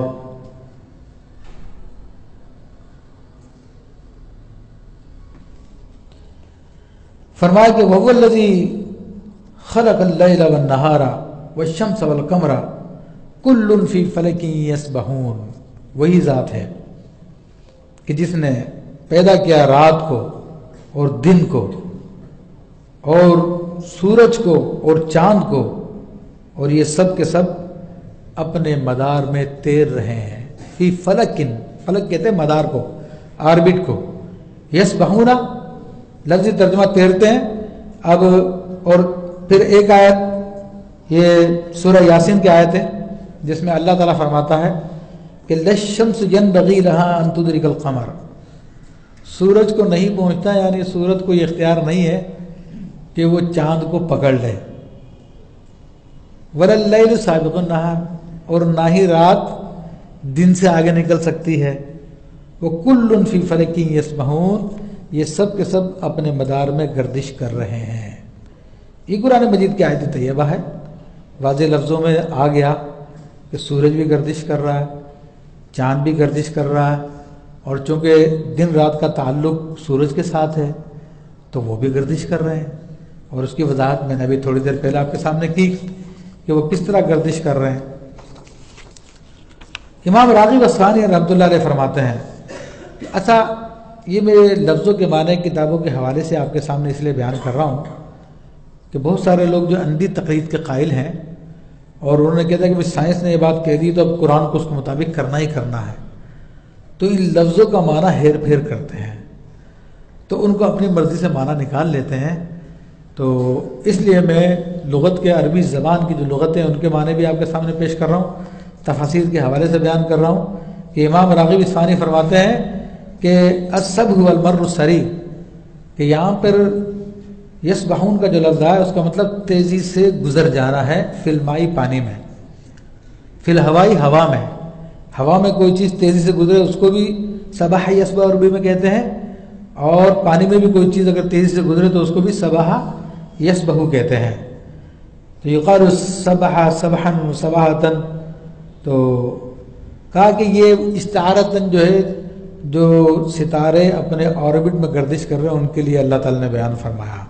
[SPEAKER 2] فرمایا کہ وَهُوَ الَّذِي خَلَقَ اللَّيْلَ وَالنَّهَارَ وَالشَّمْسَ وَالْقَمَرَ كُلٌّ فِي فَلَكٍ يَسْبَحُونَ، وہی ذات ہے کہ جس نے پیدا کیا رات کو اور دن کو اور سورج کو اور چاند کو، اور یہ سب کے سب اپنے مدار میں تیر رہے ہیں۔ فی فلکن، فلک کہتے ہیں مدار کو، آربٹ کو، یسبحون لفظی ترجمہ تیرتے ہیں۔ اب اور پھر ایک آیت یہ سورہ یاسین کی آیت ہے جس میں اللہ تعالیٰ فرماتا ہے کہ للشمس ينبغي لها ان تدرك القمر، سورج کو نہیں پہنچتا، یعنی سورج کو یہ اختیار نہیں ہے کہ وہ چاند کو پکڑ لے۔ ولا اللیل سابق النہار، اور نہ ہی رات دن سے آگے نکل سکتی ہے۔ وکل فی فلک یسبحون، یہ سب کے سب اپنے مدار میں گردش کر رہے ہیں۔ یہ قرآن مجید کی آیت طیبہ ہے، واضح لفظوں میں آ گیا کہ سورج بھی گردش کر رہا ہے، چاند بھی گردش کر رہا ہے، اور چونکہ دن رات کا تعلق سورج کے ساتھ ہے تو وہ بھی گردش کر رہے ہیں۔ اور اس کی وضاحت میں نے ابھی تھوڑی دیر پہلے آپ کے سامنے کی کہ وہ کس طرح گردش کر رہے ہیں۔ امام راغب اصفہانی رحمۃ اللہ علیہ فرماتے ہیں کہ اچھا یہ میرے لفظوں کے معنی کتابوں کے حوالے سے آپ کے سامنے اس لیے بیان کر رہا ہوں کہ بہت سارے لوگ جو اندھی تقلید کے قائل ہیں اور انہوں نے کہتا ہے کہ سائنس نے یہ بات کہہ دی تو اب قرآن کو اس کے مطابق کرنا ہی کرنا ہے، تو ان لفظوں کا معنی ہیر پھیر کرتے ہیں، تو ان کو اپنی مرضی سے معنی نکال لیتے ہیں۔ تو اس لیے میں لغت کے عربی زبان کی جو لغتیں ان کے معنی بھی آپ کے سامنے پیش کر رہا ہوں، تفاسیر کے حوالے سے بیان کر رہا ہوں کہ امام راغب اصفہانی فرماتے ہیں کہ السبح والمر السری، کہ یہاں پر یسبحون کا جو لفظ ہے اس کا مطلب تیزی سے گزر جانا ہے، فی المائی پانی میں، فی الہوائی ہوا میں، ہوا میں کوئی چیز تیزی سے گزرے اس کو بھی سبح یسبح عربی میں کہتے ہیں، اور پانی میں بھی کوئی چیز اگر تیزی سے گزرے تو اس کو بھی سبح یسبح کہتے ہیں۔ تو یقال سبح سبحا سبحۃ، تو کہا کہ یہ استعارتاً جو ہے جو ستارے اپنے آربٹ میں گردش کر رہے ہیں ان کے لیے اللہ تعالیٰ نے بیان فرمایا۔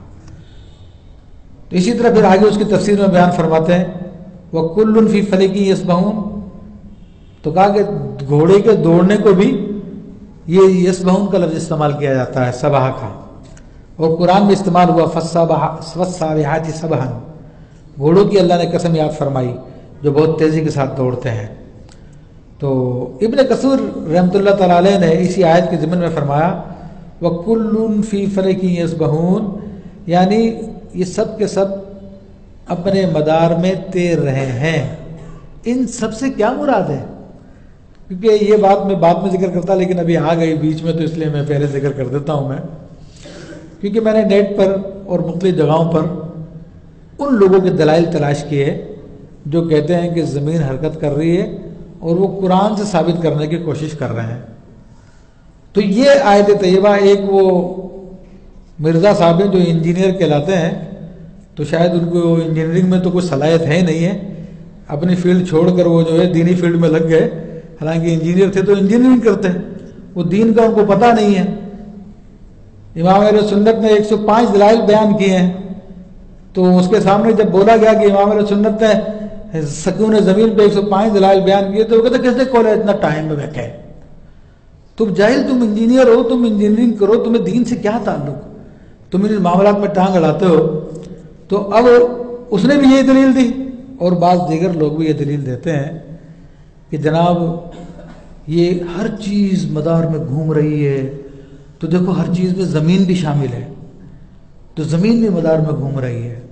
[SPEAKER 2] تو اسی طرح پھر آگے اس کی تفسیر میں بیان فرماتے ہیں وَكُلٌّ فِي فَلَكٍ يَسْبَحُونَ، تو کہا کہ گھوڑے کے دوڑنے کو بھی یہ یسبحون کا لفظ استعمال کیا جاتا ہے سبح کا، اور قرآن میں استعمال ہوا فَالسَّابِحَاتِ سَبْحًا، گھوڑوں کی اللہ نے قسم یاد فرمائی جو بہت تیزی کے ساتھ دوڑتے ہیں۔ تو ابن کثیر رحمۃ اللہ تعالیٰ علیہ نے اسی آیت کے ضمن میں فرمایا وَكُلٌّ فِي فَلَكٍ يَسْبَحُونَ، یعنی یہ سب کے سب اپنے مدار میں تیر رہے ہیں۔ ان سب سے کیا مراد ہے؟ کیونکہ یہ بات میں بعد میں ذکر کرتا لیکن ابھی آ گئی بیچ میں تو اس لیے میں پہلے ذکر کر دیتا ہوں میں، کیونکہ میں نے نیٹ پر اور مختلف جگہوں پر ان لوگوں کے دلائل تلاش کیے جو کہتے ہیں کہ زمین حرکت کر رہی ہے اور وہ قرآن سے ثابت کرنے کی کوشش کر رہے ہیں۔ تو یہ آیت طیبہ، ایک وہ مرزا صاحب ہیں جو انجینئر کہلاتے ہیں، تو شاید ان کو انجینئرنگ میں تو کوئی صلاحیت ہے ہی نہیں ہے، اپنی فیلڈ چھوڑ کر وہ جو ہے دینی فیلڈ میں لگ گئے، حالانکہ انجینئر تھے تو انجینئرنگ کرتے ہیں، وہ دین کا ان کو پتہ نہیں ہے۔ امام اہل سنت نے ایک سو پانچ دلائل بیان کیے ہیں، تو اس کے سامنے جب بولا گیا کہ امام اہل سنت نے سکون زمین پہ ایک سو پانچ دلائل بیان کیے تو وہ کہتے کیسے کالج اتنا ٹائم میں بیٹھے، تم جاہل، تم انجینئر ہو، تم انجینئرنگ کرو، تمہیں دین سے کیا تعلق، تم ان معاملات میں ٹانگ اڑاتے ہو۔ تو اب اس نے بھی یہ دلیل دی اور بعض دیگر لوگ بھی یہ دلیل دیتے ہیں کہ جناب یہ ہر چیز مدار میں گھوم رہی ہے، تو دیکھو ہر چیز میں زمین بھی شامل ہے، تو زمین بھی مدار میں گھوم رہی ہے۔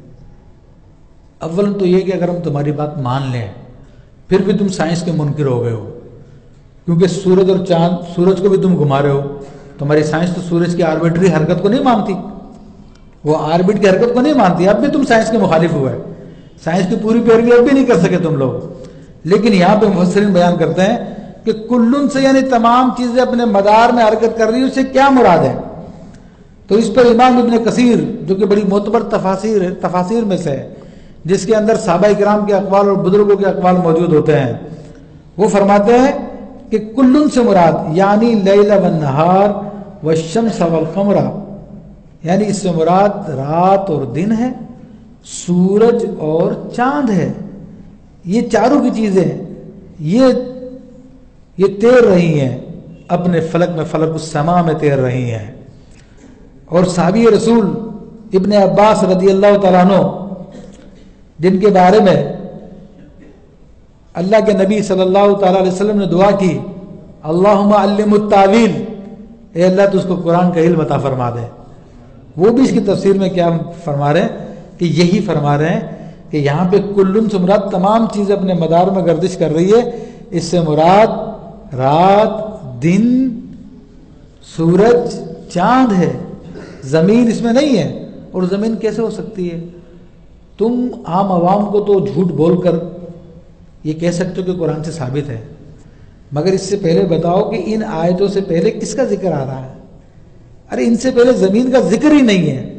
[SPEAKER 2] اول تو یہ کہ اگر ہم تمہاری بات مان لیں پھر بھی تم سائنس کے منکر ہو گئے ہو، کیونکہ سورج اور چاند، سورج کو بھی تم گھما رہے ہو، تمہاری سائنس تو سورج کی آربیٹری حرکت کو نہیں مانتی، وہ آربٹ کی حرکت کو نہیں مانتی، اب بھی تم سائنس کے مخالف ہوئے، سائنس کی پوری پیروی اب بھی نہیں کر سکے تم لوگ۔ لیکن یہاں پہ مفسرین بیان کرتے ہیں کہ کلن سے یعنی تمام چیزیں اپنے مدار میں حرکت کر رہی ہیں، اس سے کیا مراد ہے؟ تو اس پر امام ابن کثیر جو کہ بڑی معتبر تفاسیر ہے، تفاسیر میں سے ہے، جس کے اندر صحابہ کرام کے اقوال اور بزرگوں کے اقوال موجود ہوتے ہیں، وہ فرماتے ہیں کہ کلن سے مراد یعنی لیل والنہار والشمس والقمر، یعنی اس سے مراد رات اور دن ہے، سورج اور چاند ہے، یہ چاروں کی چیزیں یہ یہ تیر رہی ہیں اپنے فلک میں، فلک السما میں تیر رہی ہیں۔ اور صحابی رسول ابن عباس رضی اللہ تعالیٰ عنہ جن کے بارے میں اللہ کے نبی صلی اللہ تعالیٰ علیہ وسلم نے دعا کی اللہم علم التاویل، اے اللہ تو اس کو قرآن کا علم عطا فرما دے، وہ بھی اس کی تفسیر میں کیا فرما رہے ہیں کہ یہی فرما رہے ہیں کہ یہاں پہ کلن سے مراد تمام چیزیں اپنے مدار میں گردش کر رہی ہے، اس سے مراد رات، دن، سورج، چاند ہے، زمین اس میں نہیں ہے۔ اور زمین کیسے ہو سکتی ہے؟ تم عام عوام کو تو جھوٹ بول کر یہ کہہ سکتے ہو کہ قرآن سے ثابت ہے، مگر اس سے پہلے بتاؤ کہ ان آیتوں سے پہلے کس کا ذکر آ رہا ہے؟ ارے ان سے پہلے زمین کا ذکر ہی نہیں ہے۔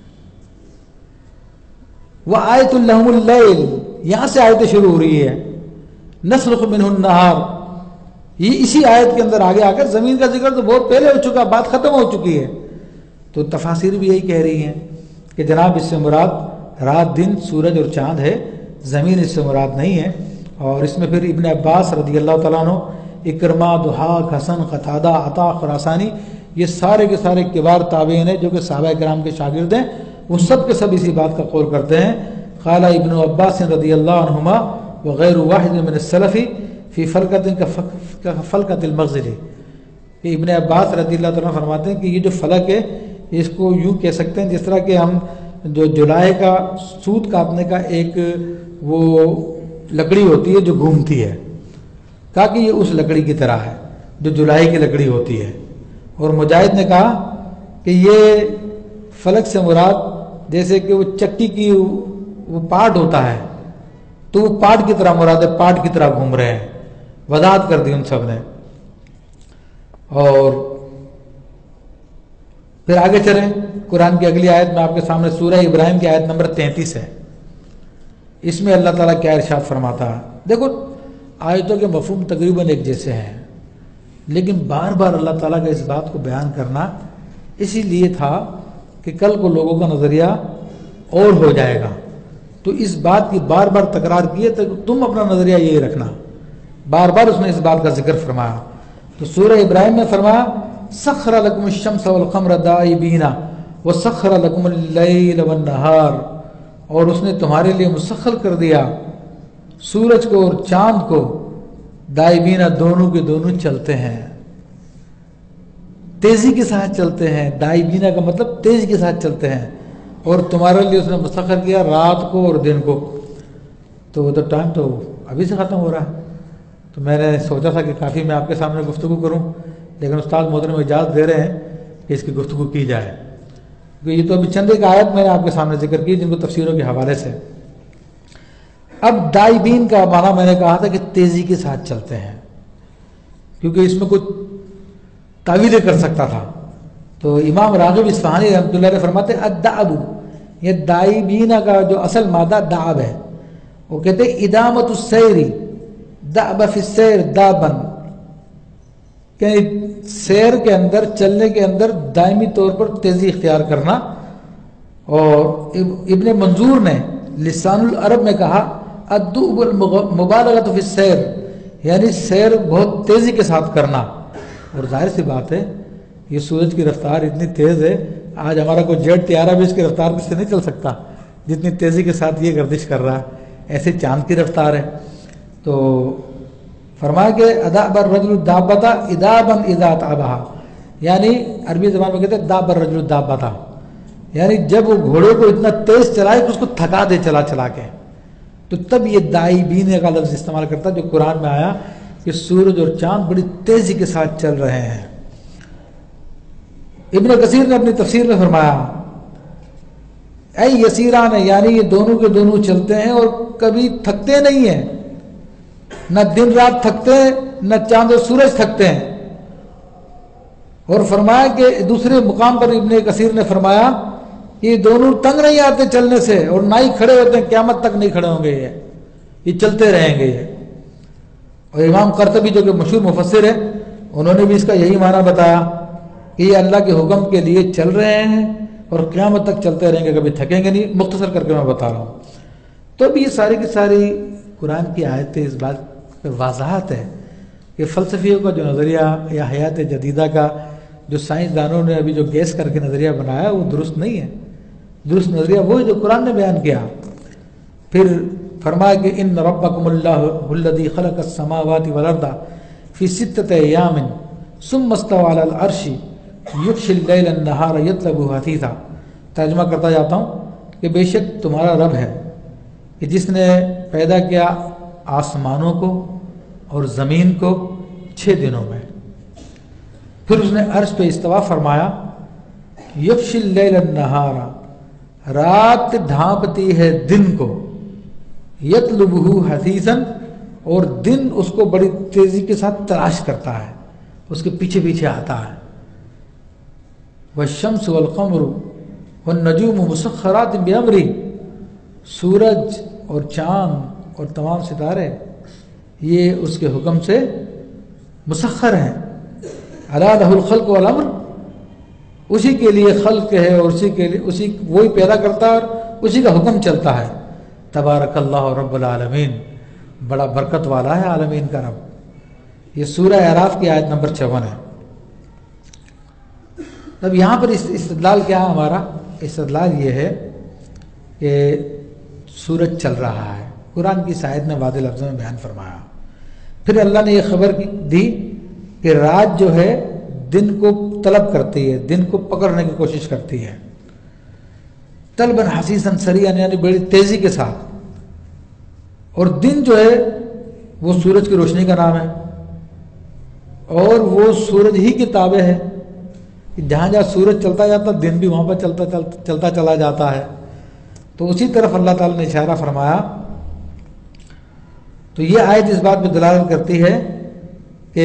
[SPEAKER 2] وَآیَةٌ لَهُمُ اللَّيْلُ، یہاں سے آیتیں شروع ہو رہی ہے، نَسْلُخُ مِنْهُ النَّهَارِ، یہ اسی آیت کے اندر آگے آ کر زمین کا ذکر تو بہت پہلے ہو چکا، بات ختم ہو چکی ہے۔ تو تفاسیر بھی یہی کہہ رہی ہیں کہ جناب اس سے مراد رات دن سورج اور چاند ہے، زمین اس سے مراد نہیں ہے۔ اور اس میں پھر ابن عباس رضی اللہ تعالیٰ عنہ، اکرمہ، ضحاک، حسن، قتادہ، عطا، خراسانی، یہ سارے کے سارے کبار تابعین ہیں جو کہ صحابہ کرام کے شاگرد ہیں، وہ سب کے سب اسی بات کا قول کرتے ہیں۔ قال ابن عباس رضی اللہ عنہما وغیر واحد من السلف فی فلکۃ کفلکۃ المغزل، کہ ابن عباس رضی اللہ تعالیٰ عنہ فرماتے ہیں کہ یہ جو فلک ہے اس کو یوں کہہ سکتے ہیں جس طرح کہ ہم جو جولائی کا سوت کاٹنے کا ایک وہ لکڑی ہوتی ہے جو گھومتی ہے، کہا کہ یہ اس لکڑی کی طرح ہے جو جولائی کی لکڑی ہوتی ہے۔ اور مجاہد نے کہا کہ یہ فلک سے مراد جیسے کہ وہ چکی کی وہ پارٹ ہوتا ہے تو وہ پارٹ کی طرح مراد ہے، پارٹ کی طرح گھوم رہے ہیں، وضاحت کر دی ان سب نے۔ اور پھر آگے چلیں، قرآن کی اگلی آیت میں آپ کے سامنے سورہ ابراہیم کی آیت نمبر تینتیس ہے۔ اس میں اللہ تعالیٰ کیا ارشاد فرماتا ہے؟ دیکھو آیتوں کے مفہوم تقریباً ایک جیسے ہیں، لیکن بار بار اللہ تعالیٰ کا اس بات کو بیان کرنا اسی لیے تھا کہ کل کو لوگوں کا نظریہ اور ہو جائے گا، تو اس بات کی بار بار تکرار کیے تو تم اپنا نظریہ یہی رکھنا۔ بار بار اس نے اس بات کا ذکر فرمایا۔ تو سورہ ابراہیم میں فرمایا سخر لکم الشمس والقمر دائبین وسخر لکم اللیل والنہار، اور اس نے تمہارے لیے مسخر کر دیا سورج کو اور چاند کو، دائبین دونوں کے دونوں چلتے ہیں، تیزی کے ساتھ چلتے ہیں، دائبین کا مطلب تیزی کے ساتھ چلتے ہیں، اور تمہارے لیے اس نے مسخر کیا رات کو اور دن کو۔ تو وہ تو ٹائم تو ابھی سے ختم ہو رہا ہے، تو میں نے سوچا تھا کہ کافی میں آپ کے سامنے گفتگو کروں، لیکن استاد محترم اجازت دے رہے ہیں کہ اس کی گفتگو کی جائے، کیونکہ یہ تو ابھی چند ایک آیت میں نے آپ کے سامنے ذکر کی جن کو تفسیروں کے حوالے سے۔ اب دائبین کا معنی میں نے کہا تھا کہ تیزی کے ساتھ چلتے ہیں، کیونکہ اس میں کچھ تعویلیں کر سکتا تھا۔ تو امام راغب اصفہانی رحمۃ اللہ علیہ فرماتے ہیں الدعب، یہ دائبین کا جو اصل مادہ دعب ہے، وہ کہتے ہیں ادامت السیر، دعب فی السیر دابن، کہ سیر کے اندر، چلنے کے اندر دائمی طور پر تیزی اختیار کرنا۔ اور ابن منظور نے لسان العرب میں کہا الدؤب المبالغۃ فی السیر، یعنی سیر بہت تیزی کے ساتھ کرنا۔ اور ظاہر سی بات ہے یہ سورج کی رفتار اتنی تیز ہے، آج ہمارا کوئی جیٹ طیارہ بھی اس کی رفتار سے نہیں چل سکتا جتنی تیزی کے ساتھ یہ گردش کر رہا ہے، ایسے چاند کی رفتار ہے۔ تو فرمایا کہ اداب الرجل الدابۃ ادابا اذا اتعبها، یعنی عربی زبان میں کہتے ہیں داب الرجل الدابۃ، یعنی جب وہ گھوڑے کو اتنا تیز چلائے کہ اس کو تھکا دے چلا چلا کے، تو تب یہ دائبین کا لفظ استعمال کرتا جو قرآن میں آیا کہ سورج اور چاند بڑی تیزی کے ساتھ چل رہے ہیں۔ ابن کثیر نے اپنی تفسیر میں فرمایا اے یسیران، یعنی یہ دونوں کے دونوں چلتے ہیں اور کبھی تھکتے نہیں ہیں، نہ دن رات تھکتے ہیں، نہ چاند و سورج تھکتے ہیں۔ اور فرمایا کہ دوسرے مقام پر ابن کثیر نے فرمایا کہ یہ دونوں تنگ نہیں آتے چلنے سے، اور نہ ہی کھڑے ہوتے ہیں، قیامت تک نہیں کھڑے ہوں گے، یہ یہ چلتے رہیں گے یہ۔ اور امام قرطبی جو کہ مشہور مفسر ہے، انہوں نے بھی اس کا یہی معنی بتایا کہ یہ اللہ کے حکم کے لیے چل رہے ہیں اور قیامت تک چلتے رہیں گے، کبھی تھکیں گے نہیں۔ مختصر کر کے میں بتا رہا ہوں۔ تو اب یہ ساری کی ساری قرآن کی آیتیں اس بات پہ وضاحت ہے کہ فلسفیوں کا جو نظریہ یا حیات جدیدہ کا جو سائنسدانوں نے ابھی جو گیس کر کے نظریہ بنایا وہ درست نہیں ہے۔ درست نظریہ وہی جو قرآن نے بیان کیا۔ پھر فرمایا کہ ان ربکم اللہ الذی خلق السماوات والارض فی ستۃ ایام ثم استوى علی العرش یغشی اللیل النہار یطلبہ حثیثا۔ ترجمہ کرتا جاتا ہوں کہ بے شک تمہارا رب ہے کہ جس نے پیدا کیا آسمانوں کو اور زمین کو چھ دنوں میں، پھر اس نے عرش پہ استوا فرمایا، یغشی اللیل النہار، رات ڈھانپتی ہے دن کو، یطلبہ حثیثاً، اور دن اس کو بڑی تیزی کے ساتھ تلاش کرتا ہے، اس کے پیچھے پیچھے آتا ہے۔ والشمس والقمر والنجوم مسخرات بامرہ، سورج اور چاند اور تمام ستارے یہ اس کے حکم سے مسخر ہیں۔ الا لہ الخلق والامر، اسی کے لیے خلق ہے اور اسی کے لیے اسی وہی پیدا کرتا ہے اور اسی کا حکم چلتا ہے۔ تبارک اللہ رب العالمین، بڑا برکت والا ہے عالمین کا رب۔ یہ سورہ اعراف کی آیت نمبر چون ہے۔ اب یہاں پر استدلال کیا ہے ہمارا؟ استدلال یہ ہے کہ سورج چل رہا ہے، قرآن کی آیت نے واضح لفظوں میں بیان فرمایا۔ پھر اللہ نے یہ خبر دی کہ رات جو ہے دن کو طلب کرتی ہے، دن کو پکڑنے کی کوشش کرتی ہے، طلباً حثیثاً سریعاً، یعنی بڑی تیزی کے ساتھ۔ اور دن جو ہے وہ سورج کی روشنی کا نام ہے، اور وہ سورج ہی کی تابع ہے کہ جہاں جہاں سورج چلتا جاتا دن بھی وہاں پر چلتا چلتا چلتا چلا جاتا ہے۔ تو اسی طرف اللہ تعالیٰ نے اشارہ فرمایا۔ تو یہ آیت اس بات پہ دلالت کرتی ہے کہ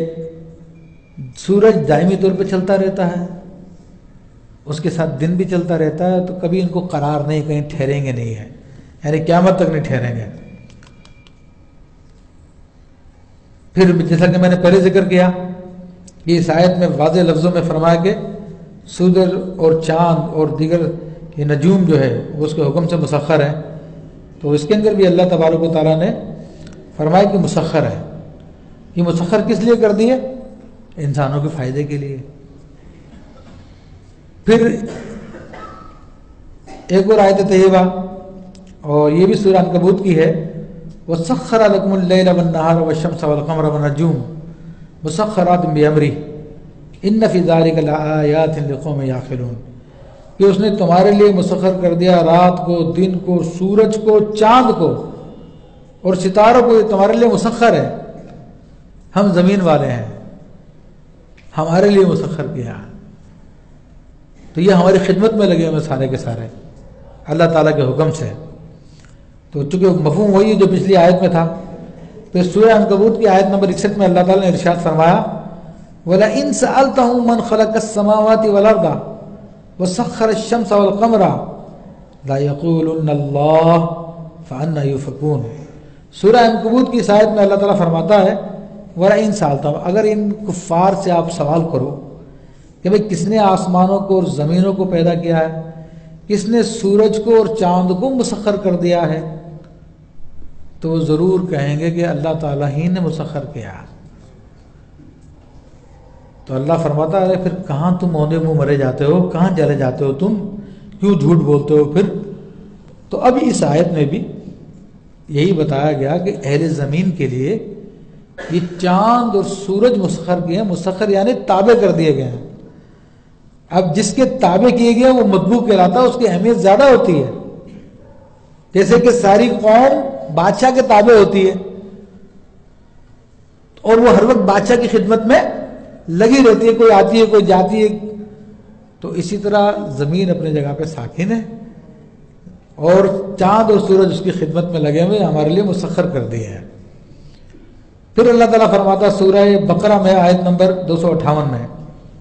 [SPEAKER 2] سورج دائمی طور پہ چلتا رہتا ہے، اس کے ساتھ دن بھی چلتا رہتا ہے، تو کبھی ان کو قرار نہیں، کہیں ٹھہریں گے نہیں ہے، یعنی قیامت تک نہیں ٹھہریں گے۔ پھر جیسا کہ میں نے پہلے ذکر کیا کہ اس آیت میں واضح لفظوں میں فرمایا کہ سورج اور چاند اور دیگر یہ نجوم جو ہے وہ اس کے حکم سے مسخر ہے۔ تو اس کے اندر بھی اللہ تبارک و تعالیٰ نے فرمایا کہ مسخر ہے۔ یہ مسخر کس لیے کر دی ہے؟ انسانوں کے فائدے کے لیے۔ پھر ایک اور آیت طیبہ، اور یہ بھی سورہ عنکبوت کی ہے، وَسَخَّرَ لَكُمُ اللَّيْلَ وَالنَّهَارَ وَالشَّمْسَ وَالْقَمَرَ وَالنُّجُومَ مُسَخَّرَاتٍ بِأَمْرِهِ إِنَّ فِي ذَلِكَ لَآيَاتٍ لِقَوْمٍ يَعْقِلُونَ، کہ اس نے تمہارے لیے مسخر کر دیا رات کو، دن کو، سورج کو، چاند کو اور ستاروں کو، یہ تمہارے لیے مسخر ہے۔ ہم زمین والے ہیں، ہمارے لیے مسخر کیا، تو یہ ہماری خدمت میں لگے ہوئے سارے کے سارے اللہ تعالیٰ کے حکم سے۔ تو چونکہ مفہوم وہی ہے جو پچھلی آیت میں تھا۔ پھر سورہ عنکبوت کی آیت نمبر اکسٹھ میں اللہ تعالیٰ نے ارشاد فرمایا، وَلَئِن سَأَلْتَهُم مَّنْ خَلَقَ السَّمَاوَاتِ وَالْأَرْضَ وَسَخَّرَ الشَّمْسَ وَالْقَمَرَ لَيَقُولُنَّ اللَّهُ فَأَنَّىٰ يُؤْفَكُونَ۔ سورہ عنکبوت کی اس آیت میں اللہ تعالیٰ فرماتا ہے وَلَئِن سَأَلْتَهُم، اگر ان کفار سے آپ سوال کرو کہ بھئی کس نے آسمانوں کو اور زمینوں کو پیدا کیا ہے، کس نے سورج کو اور چاند کو مسخر کر دیا ہے، تو وہ ضرور کہیں گے کہ اللہ تعالیٰ ہی نے مسخر کیا۔ تو اللہ فرماتا ہے پھر کہاں تم اوندے منہ مرے جاتے ہو، کہاں چلے جاتے ہو تم، کیوں جھوٹ بولتے ہو پھر۔ تو اب اس آیت میں بھی یہی بتایا گیا کہ اہل زمین کے لیے یہ چاند اور سورج مسخر کیے ہیں، مسخر یعنی تابع کر دیے گئے ہیں۔ اب جس کے تابع کیے گئے وہ مطبوع کہلاتا ہے، اس کی اہمیت زیادہ ہوتی ہے۔ جیسے کہ ساری قوم بادشاہ کے تابع ہوتی ہے اور وہ ہر وقت بادشاہ کی خدمت میں لگی رہتی ہے، کوئی آتی ہے کوئی جاتی ہے۔ تو اسی طرح زمین اپنی جگہ پہ ساکن ہے اور چاند اور سورج اس کی خدمت میں لگے ہوئے ہمارے لیے مسخر کر دیے ہیں۔ پھر اللہ تعالیٰ فرماتا سورہ بقرہ میں آیت نمبر دو سو اٹھاون میں،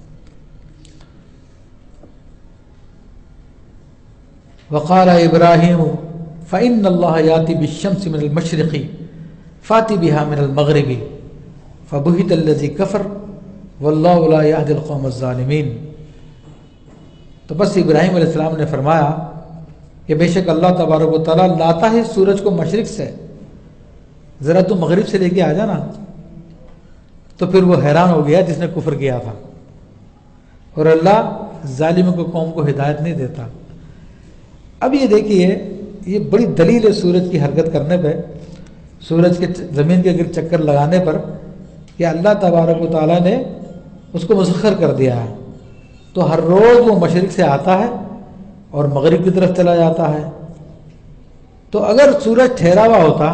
[SPEAKER 2] وقال ابراہیم فإن اللہ یاتی بالشمس من المشرق فاتی بها من المغرب فبہت الذی کفر واللہ لا یہدی القوم الظالمین۔ تو بس ابراہیم علیہ السلام نے فرمایا کہ بے شک اللہ تبارک و تعالیٰ لاتا ہے سورج کو مشرق سے، ذرا تو مغرب سے لے کے آ جانا۔ تو پھر وہ حیران ہو گیا جس نے کفر کیا تھا، اور اللہ ظالموں کو قوم کو ہدایت نہیں دیتا۔ اب یہ دیکھیے، یہ بڑی دلیل ہے سورج کی حرکت کرنے پہ، سورج کے زمین کے گر چکر لگانے پر، کہ اللہ تبارک و تعالیٰ نے اس کو مسخر کر دیا ہے۔ تو ہر روز وہ مشرق سے آتا ہے اور مغرب کی طرف چلا جاتا ہے۔ تو اگر سورج ٹھہرا ہوا ہوتا،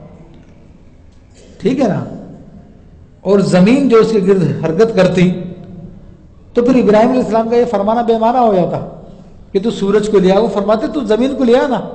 [SPEAKER 2] ٹھیک ہے نا، اور زمین جو اس کے گرد حرکت کرتی، تو پھر ابراہیم علیہ السلام کا یہ فرمانا بے معنی ہو جاتا کہ تو سورج کو لیا، وہ فرماتے تو زمین کو لیا نا۔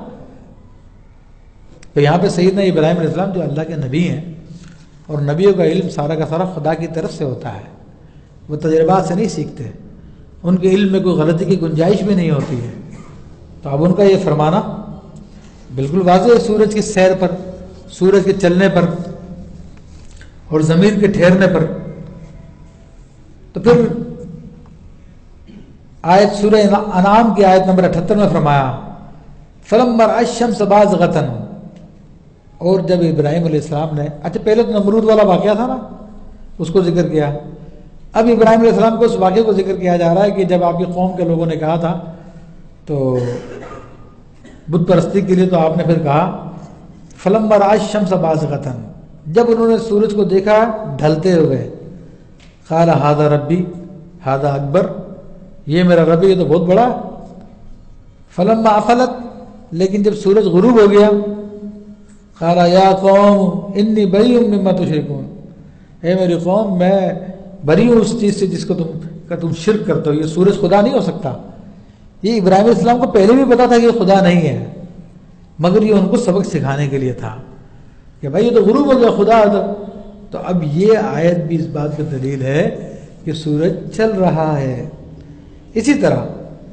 [SPEAKER 2] تو یہاں پہ سیدنا ابراہیم علیہ السلام جو اللہ کے نبی ہیں، اور نبیوں کا علم سارا کا سارا خدا کی طرف سے ہوتا ہے، وہ تجربات سے نہیں سیکھتے، ان کے علم میں کوئی غلطی کی گنجائش بھی نہیں ہوتی ہے۔ تو اب ان کا یہ فرمانا بالکل واضح ہے سورج کی سیر پر، سورج کے چلنے پر اور زمین کے ٹھہرنے پر۔ تو پھر آیت سورہ انعام کی آیت نمبر اٹھہتر میں فرمایا فلما رأى الشمس بازغة، اور جب ابراہیم علیہ السلام نے، اچھا پہلے تو نمرود والا واقعہ تھا نا، اس کو ذکر کیا، اب ابراہیم علیہ السلام کو اس واقعے کو ذکر کیا جا رہا ہے کہ جب آپ کی قوم کے لوگوں نے کہا تھا تو بت پرستی کے لیے، تو آپ نے پھر کہا فلما رأى الشمس بازغة، جب انہوں نے سورج کو دیکھا ڈھلتے ہوئے، قال ھذا ربی ھذا اکبر، یہ میرا رب ہے، یہ تو بہت بڑا ہے۔ فلما افلت، لیکن جب سورج غروب ہو گیا، قال یا قوم انی بریء مما تشرکون، اے میری قوم میں بری ہوں اس چیز سے جس کو تم کا تم شرک کرتے ہو، یہ سورج خدا نہیں ہو سکتا۔ یہ ابراہیم علیہ السلام کو پہلے بھی پتا تھا کہ یہ خدا نہیں ہے، مگر یہ ان کو سبق سکھانے کے لیے تھا کہ بھائی یہ تو غروب ہو گیا، خدا ہے تو تو اب یہ آیت بھی اس بات کی دلیل ہے کہ سورج چل رہا ہے۔ اسی طرح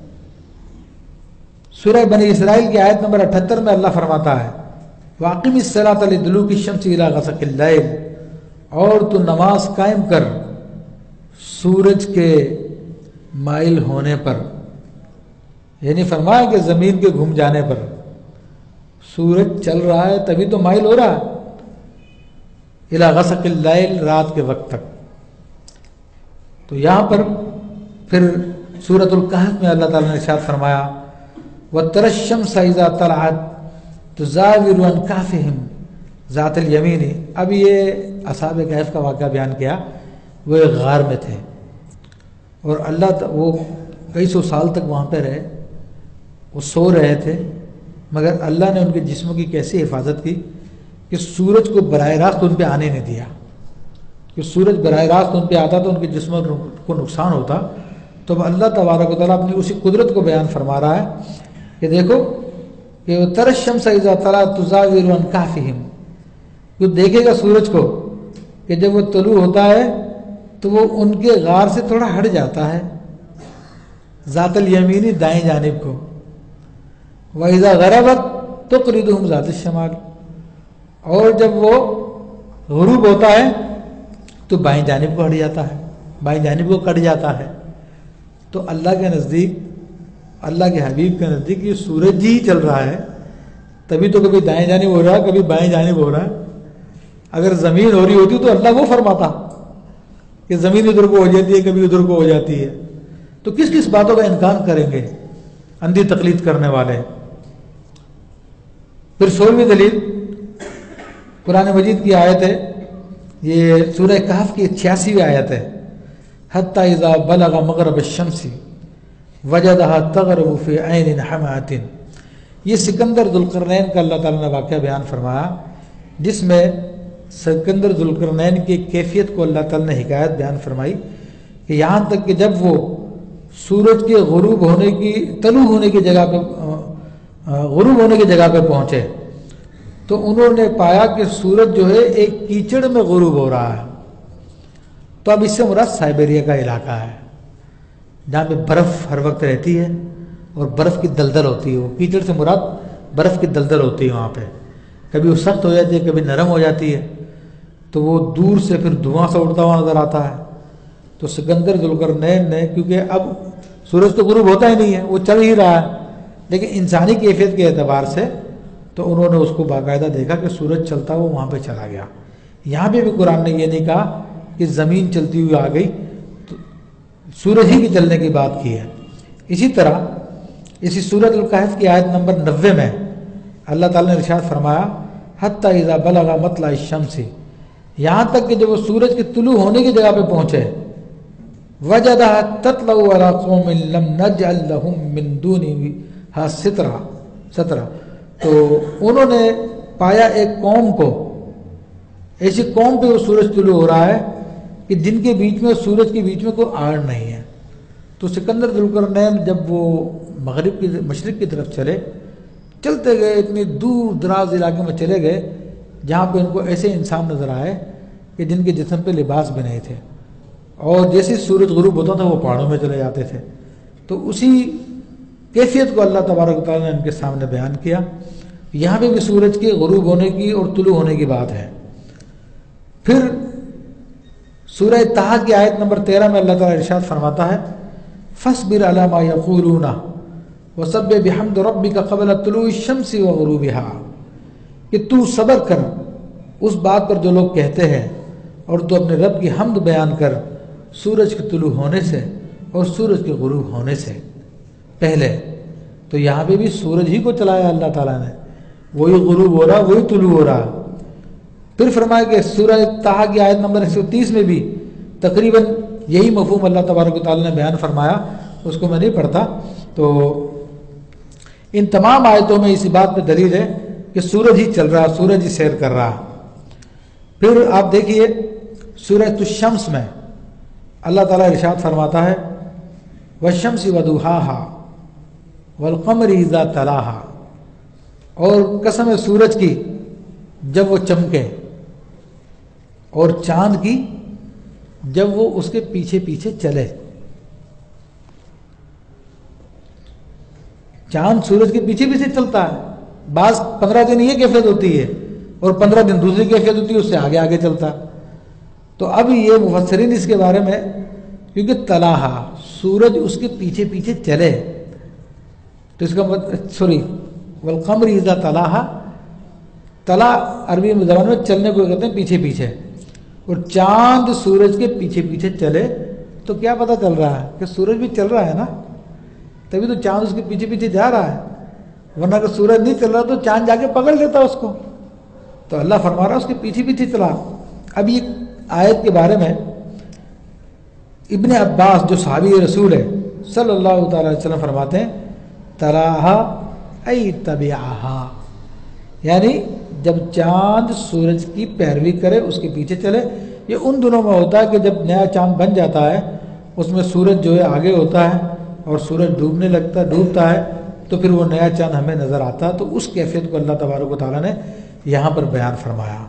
[SPEAKER 2] سورہ بنی اسرائیل کی آیت نمبر اٹھہتر میں اللہ فرماتا ہے وَأَقِمِ الصَّلَاةَ لِدُلُوكِ الشَّمْسِ إِلَىٰ غَسَقِ اللَّيْلِ، اور تو نماز قائم کر سورج کے مائل ہونے پر، یعنی فرمایا کہ زمین کے گھوم جانے پر، سورج چل رہا ہے تبھی تو مائل ہو رہا ہے، إِلَىٰ غَسَقِ اللَّيْلِ، رات کے وقت تک۔ تو یہاں پر پھر سورۃ الکہف میں اللہ تعالیٰ نے ارشاد فرمایا وَتَرَى الشَّمْسَ إِذَا طَلَعَتْ تُزَاوِرُ عَنْ كَهْفِهِمْ ذَاتَ الْيَمِينِ۔ اب یہ اصحاب کہف کا واقعہ بیان کیا، وہ ایک غار میں تھے اور اللہ وہ کئی سو سال تک وہاں پہ رہے، وہ سو رہے تھے، مگر اللہ نے ان کے جسموں کی کیسی حفاظت کی کہ سورج کو براہ راست ان پہ آنے نہیں دیا، کہ سورج براہ راست ان پہ آتا تو ان کے جسموں کو نقصان ہوتا۔ تو اب اللہ تبارک و تعالیٰ اپنی اسی قدرت کو بیان فرما رہا ہے کہ دیکھو کہ تَرَى الشَّمْسَ إِذَا طَلَعَتْ تُزَاوِرُ عَنْ كَهْفِهِمْ، وہ دیکھے گا سورج کو کہ جب وہ طلوع ہوتا ہے تو وہ ان کے غار سے تھوڑا ہٹ جاتا ہے، ذات الیمینی، دائیں جانب کو، وَإِذَا غَرَبَتْ تُقْرِضُهُمْ ذات الشمال، اور جب وہ غروب ہوتا ہے تو بائیں جانب کو ہٹ جاتا ہے، بائیں جانب کو کٹ جاتا ہے۔ تو اللہ کے نزدیک، اللہ کے حبیب کے نزدیک یہ سورج ہی چل رہا ہے، تبھی تو کبھی دائیں جانب ہو رہا ہے، کبھی بائیں جانب ہو رہا ہے۔ اگر زمین ہو رہی ہوتی تو اللہ وہ فرماتا کہ زمین ادھر کو ہو جاتی ہے، کبھی ادھر کو ہو جاتی ہے، تو کس کس باتوں کا انکار کریں گے اندھی تقلید کرنے والے۔ پھر سولہویں دلیل قرآن مجید کی آیت ہے، یہ سورہ کہف کی چھیاسیویں آیت ہے، حتی اذا بلغ مغرب الشمس وجدہا تغرب فی عین حمئۃ۔ یہ سکندر ذوالقرنین کا اللہ تعالیٰ نے واقعہ بیان فرمایا، جس میں سکندر ذوالقرنین کی کیفیت کو اللہ تعالیٰ نے حکایت بیان فرمائی کہ یہاں تک کہ جب وہ سورج کے غروب ہونے کی، طلوع ہونے کی جگہ پہ، غروب ہونے کی جگہ پہ پہنچے تو انہوں نے پایا کہ سورج جو ہے ایک کیچڑ میں غروب ہو رہا ہے۔ تو اب اس سے مراد سائبیریا کا علاقہ ہے، جہاں پہ برف ہر وقت رہتی ہے اور برف کی دلدل ہوتی ہے، وہ کیچڑ سے مراد برف کی دلدل ہوتی ہے وہاں پہ، کبھی وہ سخت ہو جاتی ہے، کبھی نرم ہو جاتی ہے، تو وہ دور سے پھر دھواں سا اڑتا ہوا نظر آتا ہے۔ تو سکندر ذوالقرنین نے، کیونکہ اب سورج تو غروب ہوتا ہی نہیں ہے، وہ چل ہی رہا ہے، لیکن انسانی کیفیت کے اعتبار سے تو انہوں نے اس کو باقاعدہ دیکھا کہ سورج چلتا وہ وہاں پہ چلا گیا۔ یہاں پہ بھی قرآن نے یہ نہیں کہا کہ زمین چلتی ہوئی آ گئی، تو سورج ہی کی چلنے کی بات کی ہے۔ اسی طرح اسی سورۃ الکہف کی آیت نمبر نوے میں اللہ تعالیٰ نے ارشاد فرمایا حتی اذا بلغ مطلع الشمس، یہاں تک کہ جب وہ سورج کے طلوع ہونے کی جگہ پہ پہنچے، وجدہا تطلع علی قوم لم نجعل لهم من دونہ سترا سترا تو انہوں نے پایا ایک قوم کو، ایسی قوم پہ وہ سورج طلوع ہو رہا ہے کہ جن کے بیچ میں، سورج کے بیچ میں کوئی آڑ نہیں ہے۔ تو سکندر ذوالقرنین جب وہ مغرب کی مشرق کی طرف چلے، چلتے گئے، اتنی دور دراز علاقے میں چلے گئے جہاں پہ ان کو ایسے انسان نظر آئے کہ جن کے جسم پہ لباس بھی نہیں تھے، اور جیسے سورج غروب ہوتا تھا وہ پہاڑوں میں چلے جاتے تھے۔ تو اسی کیفیت کو اللہ تبارک و تعالیٰ نے ان کے سامنے بیان کیا۔ یہاں پہ بھی سورج کے غروب ہونے کی اور طلوع ہونے کی بات ہے۔ پھر سورہ طٰہٰ کی آیت نمبر تیرہ میں اللہ تعالیٰ ارشاد فرماتا ہے فاصبر علی ما یقولون وسبح بحمد ربک قبل طلوع الشمس وغروبها، کہ تو صبر کر اس بات پر جو لوگ کہتے ہیں، اور تو اپنے رب کی حمد بیان کر سورج کے طلوع ہونے سے اور سورج کے غروب ہونے سے پہلے۔ تو یہاں پہ بھی سورج ہی کو چلایا اللہ تعالیٰ نے، وہی غروب ہو رہا وہی طلوع ہو رہا۔ پھر فرمایا کہ سورہ طٰہٰ کی آیت نمبر ایک سو تیس میں بھی تقریباً یہی مفہوم اللہ تبارک و تعالیٰ نے بیان فرمایا، اس کو میں نہیں پڑھتا۔ تو ان تمام آیتوں میں اسی بات پہ دلیل ہے کہ سورج ہی چل رہا، سورج ہی سیر کر رہا۔ پھر آپ دیکھیے سورۃ الشمس میں اللہ تعالیٰ ارشاد فرماتا ہے والشمس وضحاہا والقمر اذا تلاہا، اور قسم ہے سورج کی جب وہ چمکے، اور چاند کی جب وہ اس کے پیچھے پیچھے چلے۔ چاند سورج کے پیچھے پیچھے چلتا ہے، بعض پندرہ دن یہ کیفیت ہوتی ہے اور پندرہ دن دوسری کیفیت ہوتی ہے، اس سے آگے آگے چلتا۔ تو اب یہ مفسرین اس کے بارے میں، کیونکہ تلاہا سورج اس کے پیچھے پیچھے چلے، تو اس کا مطلب سوری والقمر اذا تلاہا، تلا عربی زبان میں چلنے کو کہتے ہیں پیچھے پیچھے، اور چاند سورج کے پیچھے پیچھے چلے تو کیا پتہ چل رہا ہے کہ سورج بھی چل رہا ہے نا، تبھی تو چاند اس کے پیچھے پیچھے جا رہا ہے، ورنہ اگر سورج نہیں چل رہا تو چاند جا کے پکڑ لیتا اس کو۔ تو اللہ فرما رہا ہے اس کے پیچھے پیچھے چلا۔ اب یہ آیت کے بارے میں ابن عباس جو صحابی رسول ہے صلی اللہ تعالی علیہ وسلم فرماتے ہیں تراہا ای تبعہا، یعنی جب چاند سورج کی پیروی کرے، اس کے پیچھے چلے۔ یہ ان دنوں میں ہوتا ہے کہ جب نیا چاند بن جاتا ہے، اس میں سورج جو ہے آگے ہوتا ہے اور سورج ڈوبنے لگتا ڈوبتا ہے، تو پھر وہ نیا چاند ہمیں نظر آتا ہے۔ تو اس کیفیت کو اللہ تبارک و تعالیٰ نے یہاں پر بیان فرمایا۔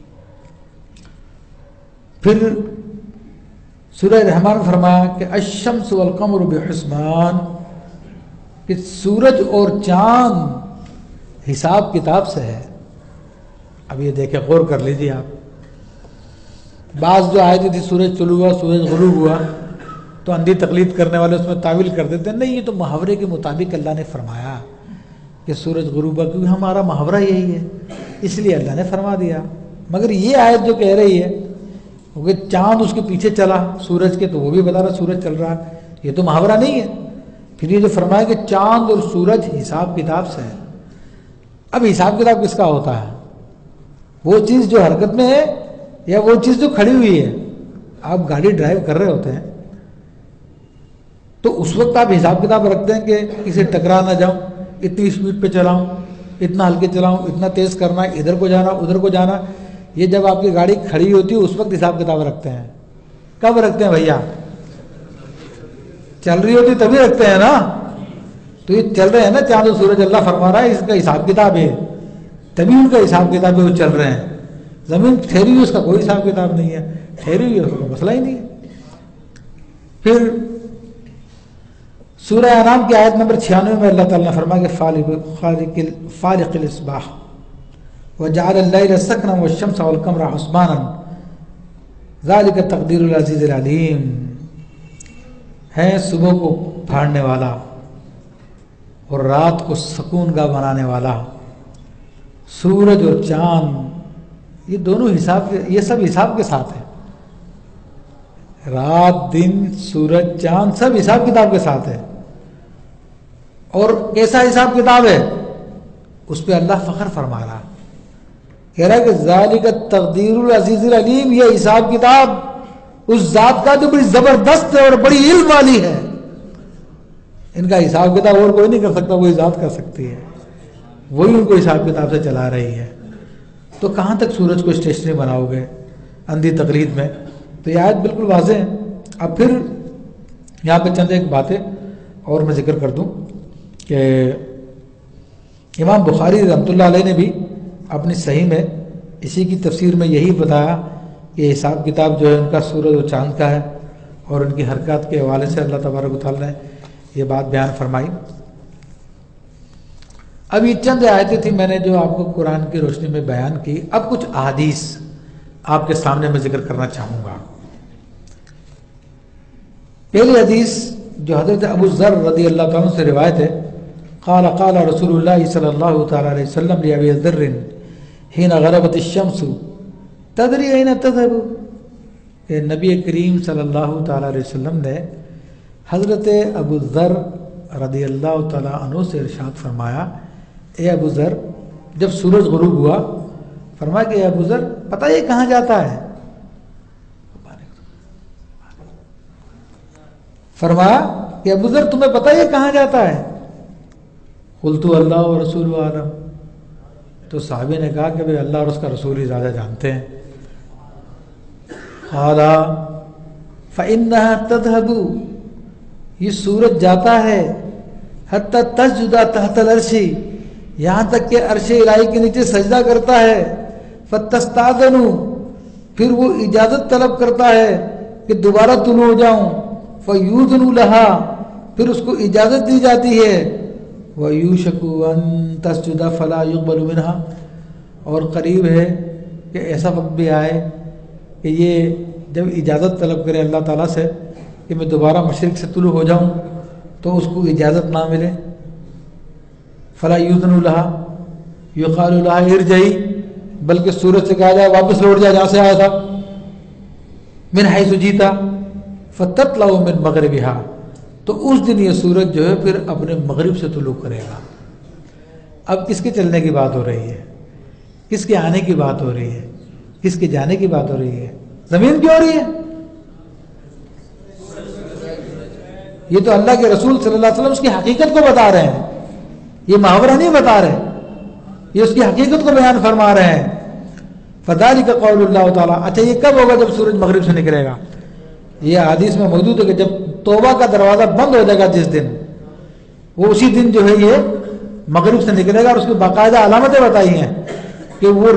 [SPEAKER 2] پھر سورہ رحمان فرمایا کہ الشمس والقمر بحسبان، کہ سورج اور چاند حساب کتاب سے ہے۔ اب یہ دیکھیں، غور کر لیجیے آپ۔ بعض جو آیتیں تھی سورج طلوع ہوا سورج غروب ہوا، تو اندھی تقلید کرنے والے اس میں تعویل کر دیتے ہیں، نہیں یہ تو محاورے کے مطابق اللہ نے فرمایا کہ سورج غروب ہوا، کیونکہ ہمارا محاورہ یہی ہے اس لیے اللہ نے فرما دیا۔ مگر یہ آیت جو کہہ رہی ہے کیونکہ چاند اس کے پیچھے چلا سورج کے، تو وہ بھی بتا رہا سورج چل رہا، یہ تو محاورہ نہیں ہے۔ پھر یہ جو فرمایا کہ چاند اور سورج حساب کتاب سے ہے، اب حساب کتاب کس کا ہوتا ہے؟ وہ چیز جو حرکت میں ہے یا وہ چیز جو کھڑی ہوئی ہے؟ آپ گاڑی ڈرائیو کر رہے ہوتے ہیں تو اس وقت آپ حساب کتاب رکھتے ہیں کہ کسی ٹکرا نہ جاؤں، اتنی اسپیڈ پہ چلاؤں، اتنا ہلکے چلاؤں، اتنا تیز کرنا، ادھر کو جانا ادھر کو جانا۔ یہ جب آپ کی گاڑی کھڑی ہوتی ہے اس وقت حساب کتاب رکھتے ہیں۔ کب رکھتے ہیں بھیا؟ چل رہی ہوتی تبھی رکھتے ہیں نا۔ تو یہ چل رہے ہیں نا چاند و سورج، اللہ فرما رہا ہے اس کا حساب کتاب ہے، تبھی ان کا حساب کتاب ہے، وہ چل رہے ہیں۔ زمین ٹھہری ہوئی اس کا کوئی حساب کتاب نہیں ہے، ٹھہری ہوئی اس کا مسئلہ ہی نہیں ہے۔ پھر سورہ انعام کی آیت نمبر چھیانوے میں اللہ تعالیٰ نے فرمایا کہ فالق فالق الاصباح وجعل الليل سكنا والشمس والقمر حسبانا ذلك تقدیر العزیز العلیم، ہے صبح کو پھاڑنے والا اور رات کو سکون گاہ بنانے والا۔ سورج اور چاند یہ دونوں حساب کے، یہ سب حساب کے ساتھ ہیں۔ رات دن سورج چاند سب حساب کتاب کے ساتھ ہے۔ اور کیسا حساب کتاب ہے اس پہ اللہ فخر فرما رہا، کہہ رہا ہے کہ ذالک تقدیر العزیز العلیم، یہ حساب کتاب اس ذات کا جو بڑی زبردست ہے اور بڑی علم والی ہے۔ ان کا حساب کتاب اور کوئی نہیں کر سکتا، وہی ذات کر سکتی ہے، وہی ان کو حساب کتاب سے چلا رہی ہے۔ تو کہاں تک سورج کو اسٹیشنری بناؤ گے اندھی تقلید میں؟ تو یہ آیت بالکل واضح ہے۔ اب پھر یہاں پہ چند ایک باتیں اور میں ذکر کر دوں کہ امام بخاری رحمۃ اللہ علیہ نے بھی اپنی صحیح میں اسی کی تفسیر میں یہی بتایا کہ حساب کتاب جو ہے ان کا سورج و چاند کا ہے، اور ان کی حرکات کے حوالے سے اللہ تبارک و تعالیٰ نے یہ بات بیان فرمائی۔ اب یہ چند آیتیں تھیں میں نے جو آپ کو قرآن کی روشنی میں بیان کی۔ اب کچھ احادیث آپ کے سامنے میں ذکر کرنا چاہوں گا۔ پہلی حدیث جو حضرت ابو ذر رضی اللہ تعالیٰ عنہ سے روایت ہے، قال قال رسول اللہ صلی اللہ تعالیٰ علیہ وسلم لأبی ذر حین غربت الشمس تدری این تذهب، کہ نبی کریم صلی اللہ تعالیٰ علیہ وسلم نے حضرت ابو ذر رضی اللہ تعالیٰ عنہ سے ارشاد فرمایا، اے ابو ذر، جب سورج غروب ہوا فرمایا کہ اے ابو ذر پتہ یہ کہاں جاتا ہے؟ فرمایا کہ ابو ذر تمہیں پتہ یہ کہاں جاتا ہے؟ قلت اللہ و رسول عالم، تو صحابی نے کہا کہ بھئی اللہ اور اس کا رسول ہی زیادہ جانتے ہیں۔ قال فإنها تذهب، یہ سورج جاتا ہے حتی تسجد تحت العرش، یہاں تک کہ عرش الہی کے نیچے سجدہ کرتا ہے، فتستاذن، پھر وہ اجازت طلب کرتا ہے کہ دوبارہ طلوع ہو جاؤں، فیوذن لها، پھر اس کو اجازت دی جاتی ہے، وَيُوشَكُ أَن تَسْجُدَ فَلَا يُقْبَلُ مِنْهَا، اور قریب ہے کہ ایسا وقت بھی آئے کہ یہ جب اجازت طلب کرے اللہ تعالیٰ سے کہ میں دوبارہ مشرق سے طلوع ہو جاؤں تو اس کو اجازت نہ ملے، فَلَا يُؤْذَنُ لَهَا يُقَالُ لَهَا ارْجِعِي، بلکہ سورج سے کہا جائے واپس لوٹ جائے جہاں سے آیا تھا، مِنْ حَيْثُ جِئْتَ فَتَطْلَعُ مِنْ مَغْرِبِهَا، تو اس دن یہ سورج جو ہے پھر اپنے مغرب سے طلوع کرے گا۔ اب کس کے چلنے کی بات ہو رہی ہے؟ کس کے آنے کی بات ہو رہی ہے؟ کس کے جانے کی بات ہو رہی ہے؟ زمین کی ہو رہی ہے؟ یہ تو اللہ کے رسول صلی اللہ علیہ وسلم اس کی حقیقت کو بتا رہے ہیں، یہ محاورہ نہیں بتا رہے، یہ اس کی حقیقت کو بیان فرما رہے ہیں۔ فَذَلِكَ قَوْلُ اللَّهُ تعالیٰ، اچھا یہ کب ہوگا؟ جب سورج مغرب سے نکلے گا۔ یہ حدیث میں موجود ہے کہ جب توبہ کا دروازہ بند ہو جائے گا جس دن، وہ اسی دن جو ہے یہ مغرب سے نکلے گا، اور اس کی باقاعدہ علامتیں بتائی ہیں کہ وہ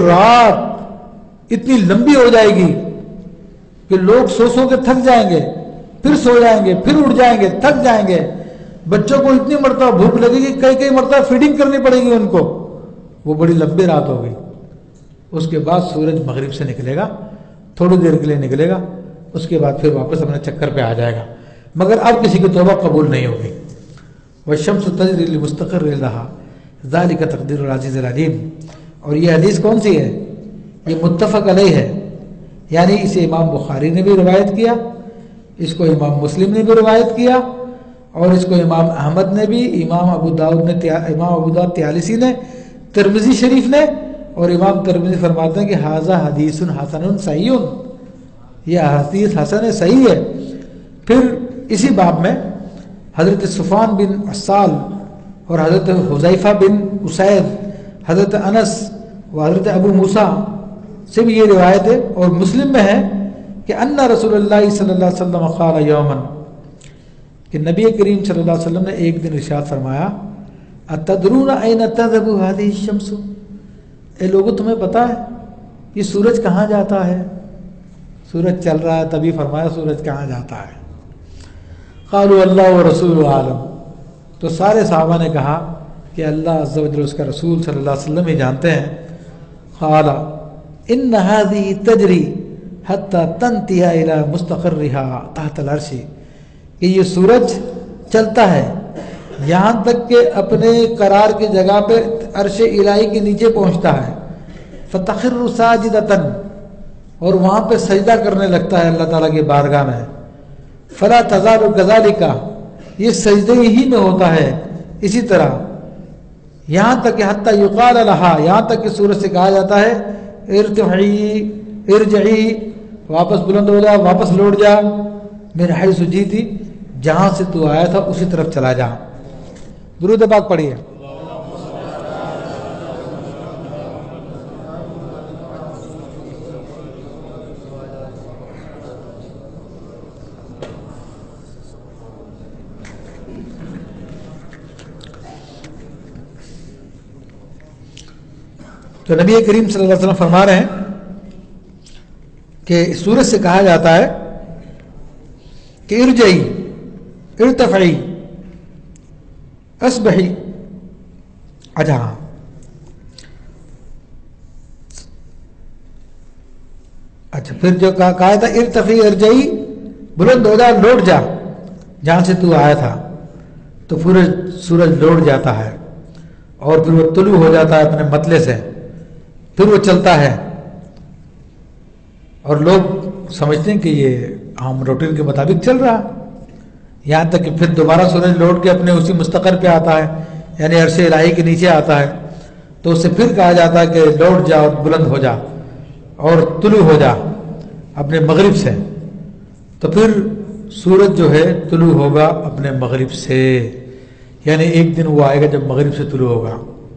[SPEAKER 2] رات اتنی لمبی ہو جائے گی کہ لوگ سو سو کے تھک جائیں گے، پھر سو جائیں گے، پھر اٹھ جائیں گے، تھک جائیں گے، بچوں کو اتنی مرتبہ بھوک لگے گی، کئی کئی مرتبہ فیڈنگ کرنی پڑے گی ان کو، وہ بڑی لمبی رات ہوگی۔ اس کے بعد سورج مغرب سے نکلے گا، تھوڑی دیر کے لیے نکلے گا، اس کے بعد پھر واپس اپنے چکر پہ آ جائے گا، مگر اب کسی کی توبہ قبول نہیں ہوگی۔ وَالشَّمْسُ تَجْرِي لِمُسْتَقَرٍّ لَهَا ذَلِكَ تَقْدِيرُ الْعَزِيزِ الْعَلِيمِ، اور یہ حدیث کون سی ہے؟ یہ متفق علیہ ہے، یعنی اسے امام بخاری نے بھی روایت کیا، اس کو امام مسلم نے بھی روایت کیا، اور اس کو امام احمد نے بھی، امام ابو داؤد نے، امام ابو داؤد طیالسی نے، ترمذی شریف نے، اور امام ترمذی فرماتے ہیں کہ ھذا حدیث حسن صحیح، یہ حدیث حسن صحیح ہے۔ پھر اسی باب میں حضرت صفوان بن عسال اور حضرت حذیفہ بن اسید، حضرت انس و حضرت ابو موسیٰ سے بھی یہ روایت ہے، اور مسلم میں ہے کہ ان رسول اللہ صلی اللہ علیہ وسلم قال یوما، کہ نبی کریم صلی اللہ علیہ وسلم نے ایک دن ارشاد فرمایا، اتدرون این تذهب هذه الشمس، اے لوگوں تمہیں پتہ ہے یہ سورج کہاں جاتا ہے؟ سورج چل رہا ہے، تبھی فرمایا سورج کہاں جاتا ہے؟ قالوا اللہ و رسول عالم، تو سارے صحابہ نے کہا کہ اللہ عز و جل اس کا رسول صلی اللہ علیہ وسلم ہی جانتے ہیں۔ قال ان هذه تجری حتی تنتهی الى مستقرها تحت العرش، کہ یہ سورج چلتا ہے یہاں تک کہ اپنے قرار کی جگہ پہ عرش الہی کے نیچے پہنچتا ہے، فتخر ساجدۃ، اور وہاں پہ سجدہ کرنے لگتا ہے اللہ تعالیٰ کی بارگاہ میں، فلا تزال کذالک، یہ سجدے ہی میں ہوتا ہے اسی طرح، یہاں تک کہ حتی یقال لہا، یہاں تک کہ سورج سے کہا جاتا ہے ارتعی ارجعی، واپس بلند ہو جا، واپس لوٹ جا، من حیث جئتی، جہاں سے تو آیا تھا اسی طرف چلا جا۔ درود پاک پڑھیے۔ تو نبی کریم صلی اللہ علیہ وسلم فرما رہے ہیں کہ سورج سے کہا جاتا ہے کہ ارجعی ارتفعی اصبحی، اچھا ہاں اچھا پھر جو کہا تھا ارتفعی ارجعی، بلند ہو جا، لوٹ جا، جہاں سے تو آیا تھا تو پورے سورج لوٹ جاتا ہے اور پھر وہ طلوع ہو جاتا ہے اپنے مطلع سے، پھر وہ چلتا ہے اور لوگ سمجھتے ہیں کہ یہ عام روٹین کے مطابق چل رہا، یہاں تک کہ پھر دوبارہ سورج لوٹ کے اپنے اسی مستقر پہ آتا ہے، یعنی عرش الہی کے نیچے آتا ہے، تو اس سے پھر کہا جاتا ہے کہ لوٹ جا اور بلند ہو جا اور طلوع ہو جا اپنے مغرب سے، تو پھر سورج جو ہے طلوع ہوگا اپنے مغرب سے، یعنی ایک دن وہ آئے گا جب مغرب سے طلوع ہوگا۔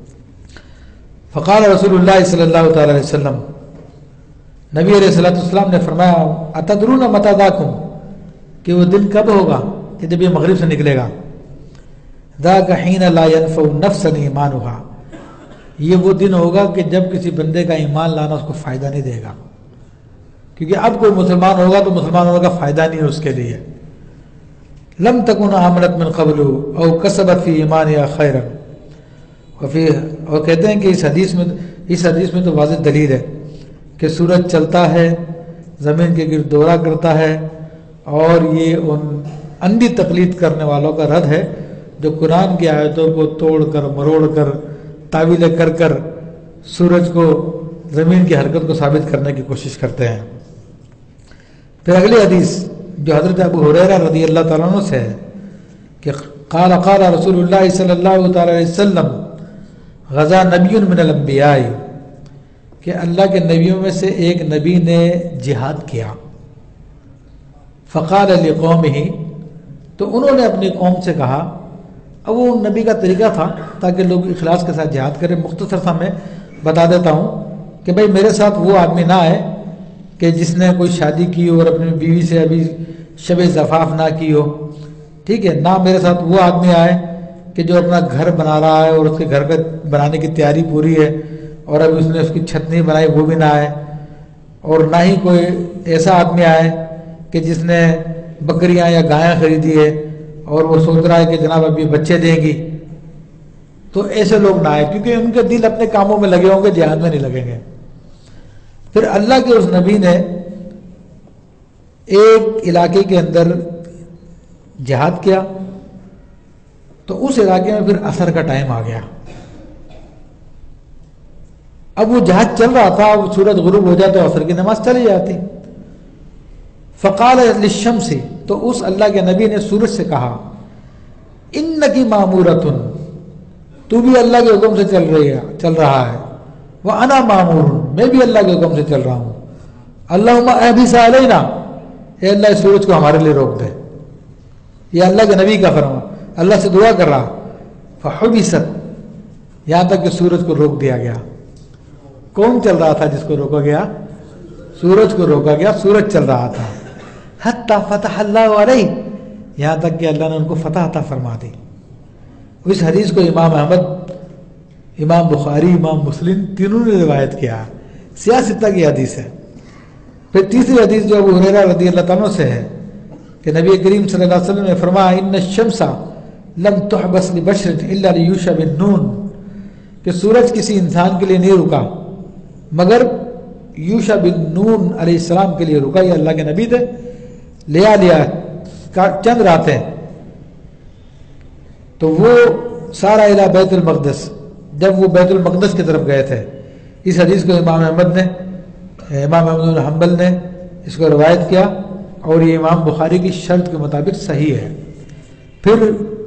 [SPEAKER 2] فقال رسول اللہ صلی اللہ تعالی علیہ وسلم، نبی علیہ الصلوۃ والسلام نے فرمایا، اتدرون متی ذاکم، کہ وہ دن کب ہوگا کہ جب یہ مغرب سے نکلے گا؟ ذاک حین لا ينفع نفسا ایمانها، یہ وہ دن ہوگا کہ جب کسی بندے کا ایمان لانا اس کو فائدہ نہیں دے گا، کیونکہ اب کوئی مسلمان ہوگا تو مسلمان ہونے کا فائدہ نہیں ہے اس کے لیے۔ لم تکن آمنت من قبل او کسبت فی ایمانها خیرا، وفی، اور کہتے ہیں کہ اس حدیث میں اس حدیث میں تو واضح دلیل ہے کہ سورج چلتا ہے، زمین کے گرد دورہ کرتا ہے، اور یہ ان اندھی تقلید کرنے والوں کا رد ہے جو قرآن کی آیتوں کو توڑ کر مروڑ کر تعویلیں کر کر سورج کو، زمین کی حرکت کو ثابت کرنے کی کوشش کرتے ہیں۔ پھر اگلی حدیث جو حضرت ابو ہریرہ رضی اللہ تعالیٰ عنہ سے ہے کہ قال قال رسول اللہ صلی اللہ تعالی علیہ وسلم، غزا نبی من الانبیاء، کہ اللہ کے نبیوں میں سے ایک نبی نے جہاد کیا، فقال لقومہ، تو انہوں نے اپنی قوم سے کہا، اب وہ نبی کا طریقہ تھا تاکہ لوگ اخلاص کے ساتھ جہاد کریں، مختصر سا میں بتا دیتا ہوں کہ بھائی میرے ساتھ وہ آدمی نہ آئے کہ جس نے کوئی شادی کی ہو اور اپنی بیوی سے ابھی شب زفاف نہ کی ہو، ٹھیک ہے، نہ میرے ساتھ وہ آدمی آئے کہ جو اپنا گھر بنا رہا ہے اور اس کے گھر کا بنانے کی تیاری پوری ہے اور ابھی اس نے اس کی چھت نہیں بنائی، وہ بھی نہ آئے، اور نہ ہی کوئی ایسا آدمی آئے کہ جس نے بکریاں یا گایاں خریدی ہے اور وہ سوچ رہا ہے کہ جناب ابھی بچے دیں گی، تو ایسے لوگ نہ آئے، کیونکہ ان کے دل اپنے کاموں میں لگے ہوں گے، جہاد میں نہیں لگیں گے۔ پھر اللہ کے اس نبی نے ایک علاقے کے اندر جہاد کیا، تو اس علاقے میں پھر عصر کا ٹائم آ گیا، اب وہ جہاد چل رہا تھا، اب سورج غروب ہو جائے تو عصر کی نماز چلی جاتی۔ فقال للشمس، تو اس اللہ کے نبی نے سورج سے کہا، انکی مامورۃ، تو بھی اللہ کے حکم سے چل رہی ہے چل رہا ہے، وانا مامور، میں بھی اللہ کے حکم سے چل رہا ہوں، اللہم احبس علینا، اے اللہ اس سورج کو ہمارے لیے روک دے، یہ اللہ کے نبی کا فرمان، اللہ سے دعا کر رہا، فحبست، یہاں تک کہ سورج کو روک دیا گیا۔ کون چل رہا تھا جس کو روکا گیا؟ سورج کو روکا گیا، سورج چل رہا تھا، حتی فتح اللہ علیہ، یہاں تک کہ اللہ نے ان کو فتح عطا فرما دی۔ اس حدیث کو امام احمد، امام بخاری، امام مسلم تینوں نے روایت کیا، سیاستہ کی حدیث ہے۔ پھر تیسری حدیث جو ابو ہریرہ رضی اللہ تعالیٰ سے ہے کہ نبی کریم صلی اللہ علیہ وسلم نے فرمایا، ان الشمس لم تحبس لبشر الا لیوشع بن نون، کہ سورج کسی انسان کے لیے نہیں رکا مگر یوشع بن نون علیہ السلام کے لیے رکا، یہ اللہ کے نبی تھے، لیا لیا چند راتیں، تو وہ سارا الہ بیت المقدس، جب وہ بیت المقدس کی طرف گئے تھے۔ اس حدیث کو امام احمد نے، امام احمد بن حنبل نے اس کو روایت کیا، اور یہ امام بخاری کی شرط کے مطابق صحیح ہے۔ پھر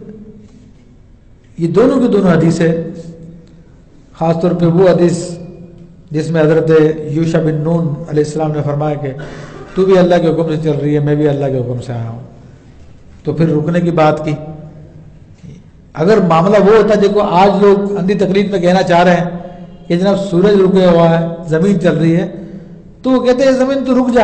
[SPEAKER 2] یہ دونوں کی دونوں حدیثیں، خاص طور پہ وہ حدیث جس میں حضرت یوشع بن نون علیہ السلام نے فرمایا کہ تو بھی اللہ کے حکم سے چل رہی ہے، میں بھی اللہ کے حکم سے آیا ہوں، تو پھر رکنے کی بات کی۔ اگر معاملہ وہ ہوتا جس کو آج لوگ اندھی تقلید میں کہنا چاہ رہے ہیں کہ جناب سورج رکے ہوا ہے، زمین چل رہی ہے، تو وہ کہتے ہیں زمین تو رک جا،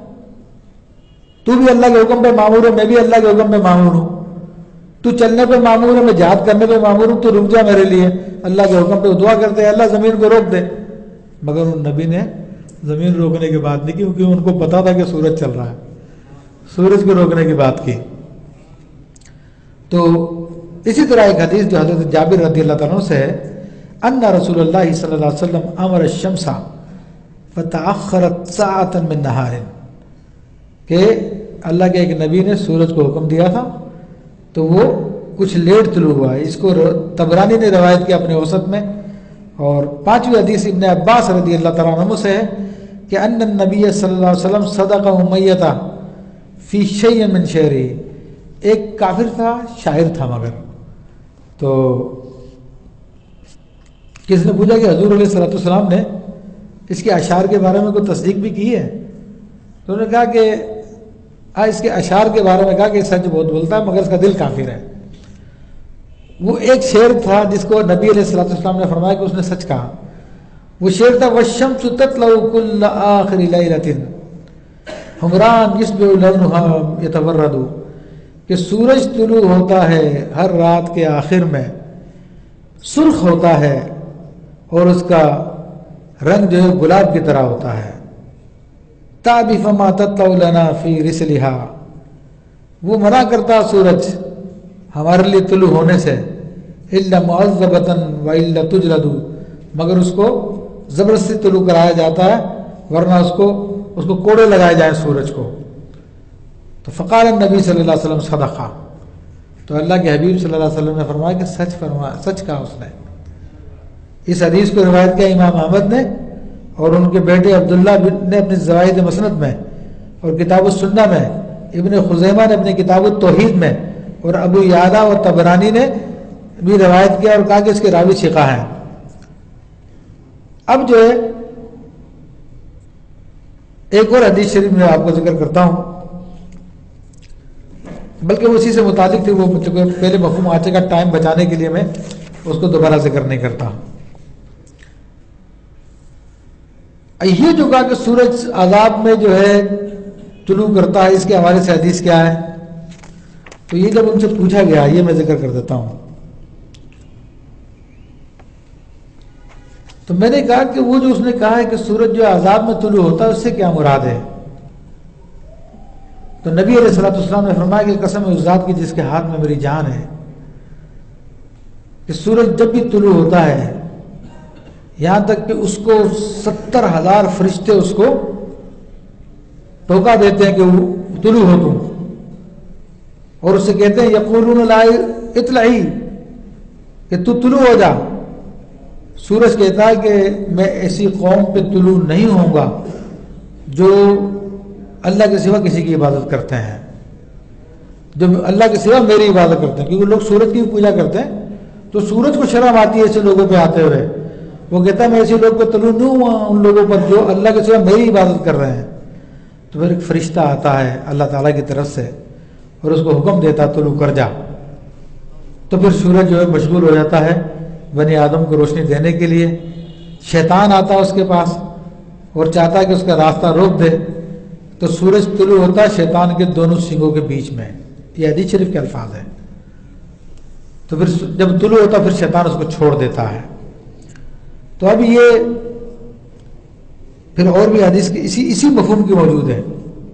[SPEAKER 2] تو بھی اللہ کے حکم پہ معمور ہے، میں بھی اللہ کے حکم پہ معمور ہوں، تو چلنے پہ معمور ہے، میں جہاد کرنے پہ معمور ہوں، تو رک جا میرے لیے، اللہ کے حکم پہ دعا کرتے ہیں اللہ زمین کو روک دے۔ مگر ان نبی نے زمین روکنے کی بات نہیں کی، کیونکہ ان کو پتا تھا کہ سورج چل رہا ہے، سورج کو روکنے کی بات کی۔ تو اسی طرح ایک حدیث جو حضرت جابر رضی اللہ تعالیٰ سے ہے، ان رسول اللہ صلی اللہ علیہ وسلم امر الشمس فتأخرت ساعة من نہار، کہ اللہ کے ایک نبی نے سورج کو حکم دیا تھا تو وہ کچھ لیٹ طلوع ہوا ہے. اس کو طبرانی نے روایت کیا اپنے اوسط میں. اور پانچویں حدیث ابن عباس رضی اللہ تعالیٰ عنہ سے ہے کہ ان النبی صلی اللہ علیہ وسلم صدق امیہ فی شیء من شعری. ایک کافر تھا، شاعر تھا، مگر تو کس نے پوچھا کہ حضور علیہ الصلوۃ والسلام نے اس کے اشعار کے بارے میں کوئی تصدیق بھی کی ہے؟ تو انہوں نے کہا کہ ہاں، اس کے اشعار کے بارے میں کہا کہ سچ بہت بولتا ہے مگر اس کا دل کافر ہے. وہ ایک شعر تھا جس کو نبی علیہ الصلوۃ والسلام نے فرمایا کہ اس نے سچ کہا. وہ شعر تھا والشمس تطلع كل آخر لیلۃ حمران یشبع لونها یتورد، کہ سورج طلوع ہوتا ہے ہر رات کے آخر میں، سرخ ہوتا ہے اور اس کا رنگ جو ہے گلاب کی طرح ہوتا ہے. تابی فما تطلع لنا فی رسلہا، وہ منع کرتا سورج ہمارے لیے طلوع ہونے سے، الا معذبۃ والا تجلد، مگر اس کو زبردستی طلوع کرایا جاتا ہے ورنہ اس کو اس کو کوڑے لگائے جائیں سورج کو. تو فقال النبی صلی اللہ علیہ وسلم صدقہ، تو اللہ کے حبیب صلی اللہ علیہ وسلم نے فرمایا کہ سچ فرمایا، سچ کہا اس نے. اس حدیث کو روایت کیا امام احمد نے اور ان کے بیٹے عبداللہ نے اپنی زوائد مسند میں، اور کتاب السنہ میں ابن خزیمہ نے اپنی کتاب التوحید میں، اور ابو یعلا اور طبرانی نے بھی روایت کیا اور کہا کہ اس کے راوی ثقہ ہیں. اب جو ہے ایک اور حدیث شریف میں آپ کو ذکر کرتا ہوں، بلکہ وہ اسی سے متعلق تھی، وہ پہلے مفہوم آ چکا، ٹائم بچانے کے لیے میں اس کو دوبارہ ذکر نہیں کرتا. یہ جو کہا کہ سورج عذاب میں جو ہے طلوع کرتا ہے، اس کے حوالے سے حدیث کیا ہے؟ تو یہ جب ان سے پوچھا گیا، یہ میں ذکر کر دیتا ہوں. تو میں نے کہا کہ وہ جو اس نے کہا ہے کہ سورج جو عذاب میں طلوع ہوتا ہے، اس سے کیا مراد ہے؟ تو نبی علیہ الصلوۃ والسلام نے فرمایا کہ قسم اس ذات کی جس کے ہاتھ میں میری جان ہے، کہ سورج جب بھی طلوع ہوتا ہے یہاں تک کہ اس کو ستر ہزار فرشتے اس کو ٹوکا دیتے ہیں کہ وہ طلوع ہو تم، اور اس سے کہتے ہیں یقولون لا اطلعی، کہ تو طلوع ہو جا. سورج کہتا ہے کہ میں ایسی قوم پہ طلوع نہیں ہوں گا جو اللہ کے سوا کسی کی عبادت کرتے ہیں، جو اللہ کے سوا میری عبادت کرتے ہیں، کیونکہ لوگ سورج کی بھی پوجا کرتے ہیں تو سورج کو شرم آتی ہے ایسے لوگوں پہ آتے ہوئے. وہ کہتا ہے میں ایسے لوگ پہ طلوع نہیں ہوا ان لوگوں پر جو اللہ کے سوا میری عبادت کر رہے ہیں. تو پھر ایک فرشتہ آتا ہے اللہ تعالیٰ کی طرف سے اور اس کو حکم دیتا طلوع کر جا. تو پھر سورج جو ہے مشغول ہو جاتا ہے بنی آدم کو روشنی دینے کے لیے. شیطان آتا ہے اس کے پاس اور چاہتا ہے کہ اس کا راستہ روک دے. تو سورج طلوع ہوتا ہے شیطان کے دونوں سینگوں کے بیچ میں، یہ حدیث شریف کے الفاظ ہیں. تو پھر جب طلوع ہوتا پھر شیطان اس کو چھوڑ دیتا ہے. تو اب یہ پھر اور بھی حدیث کی اسی اسی مفہوم کی موجود ہے.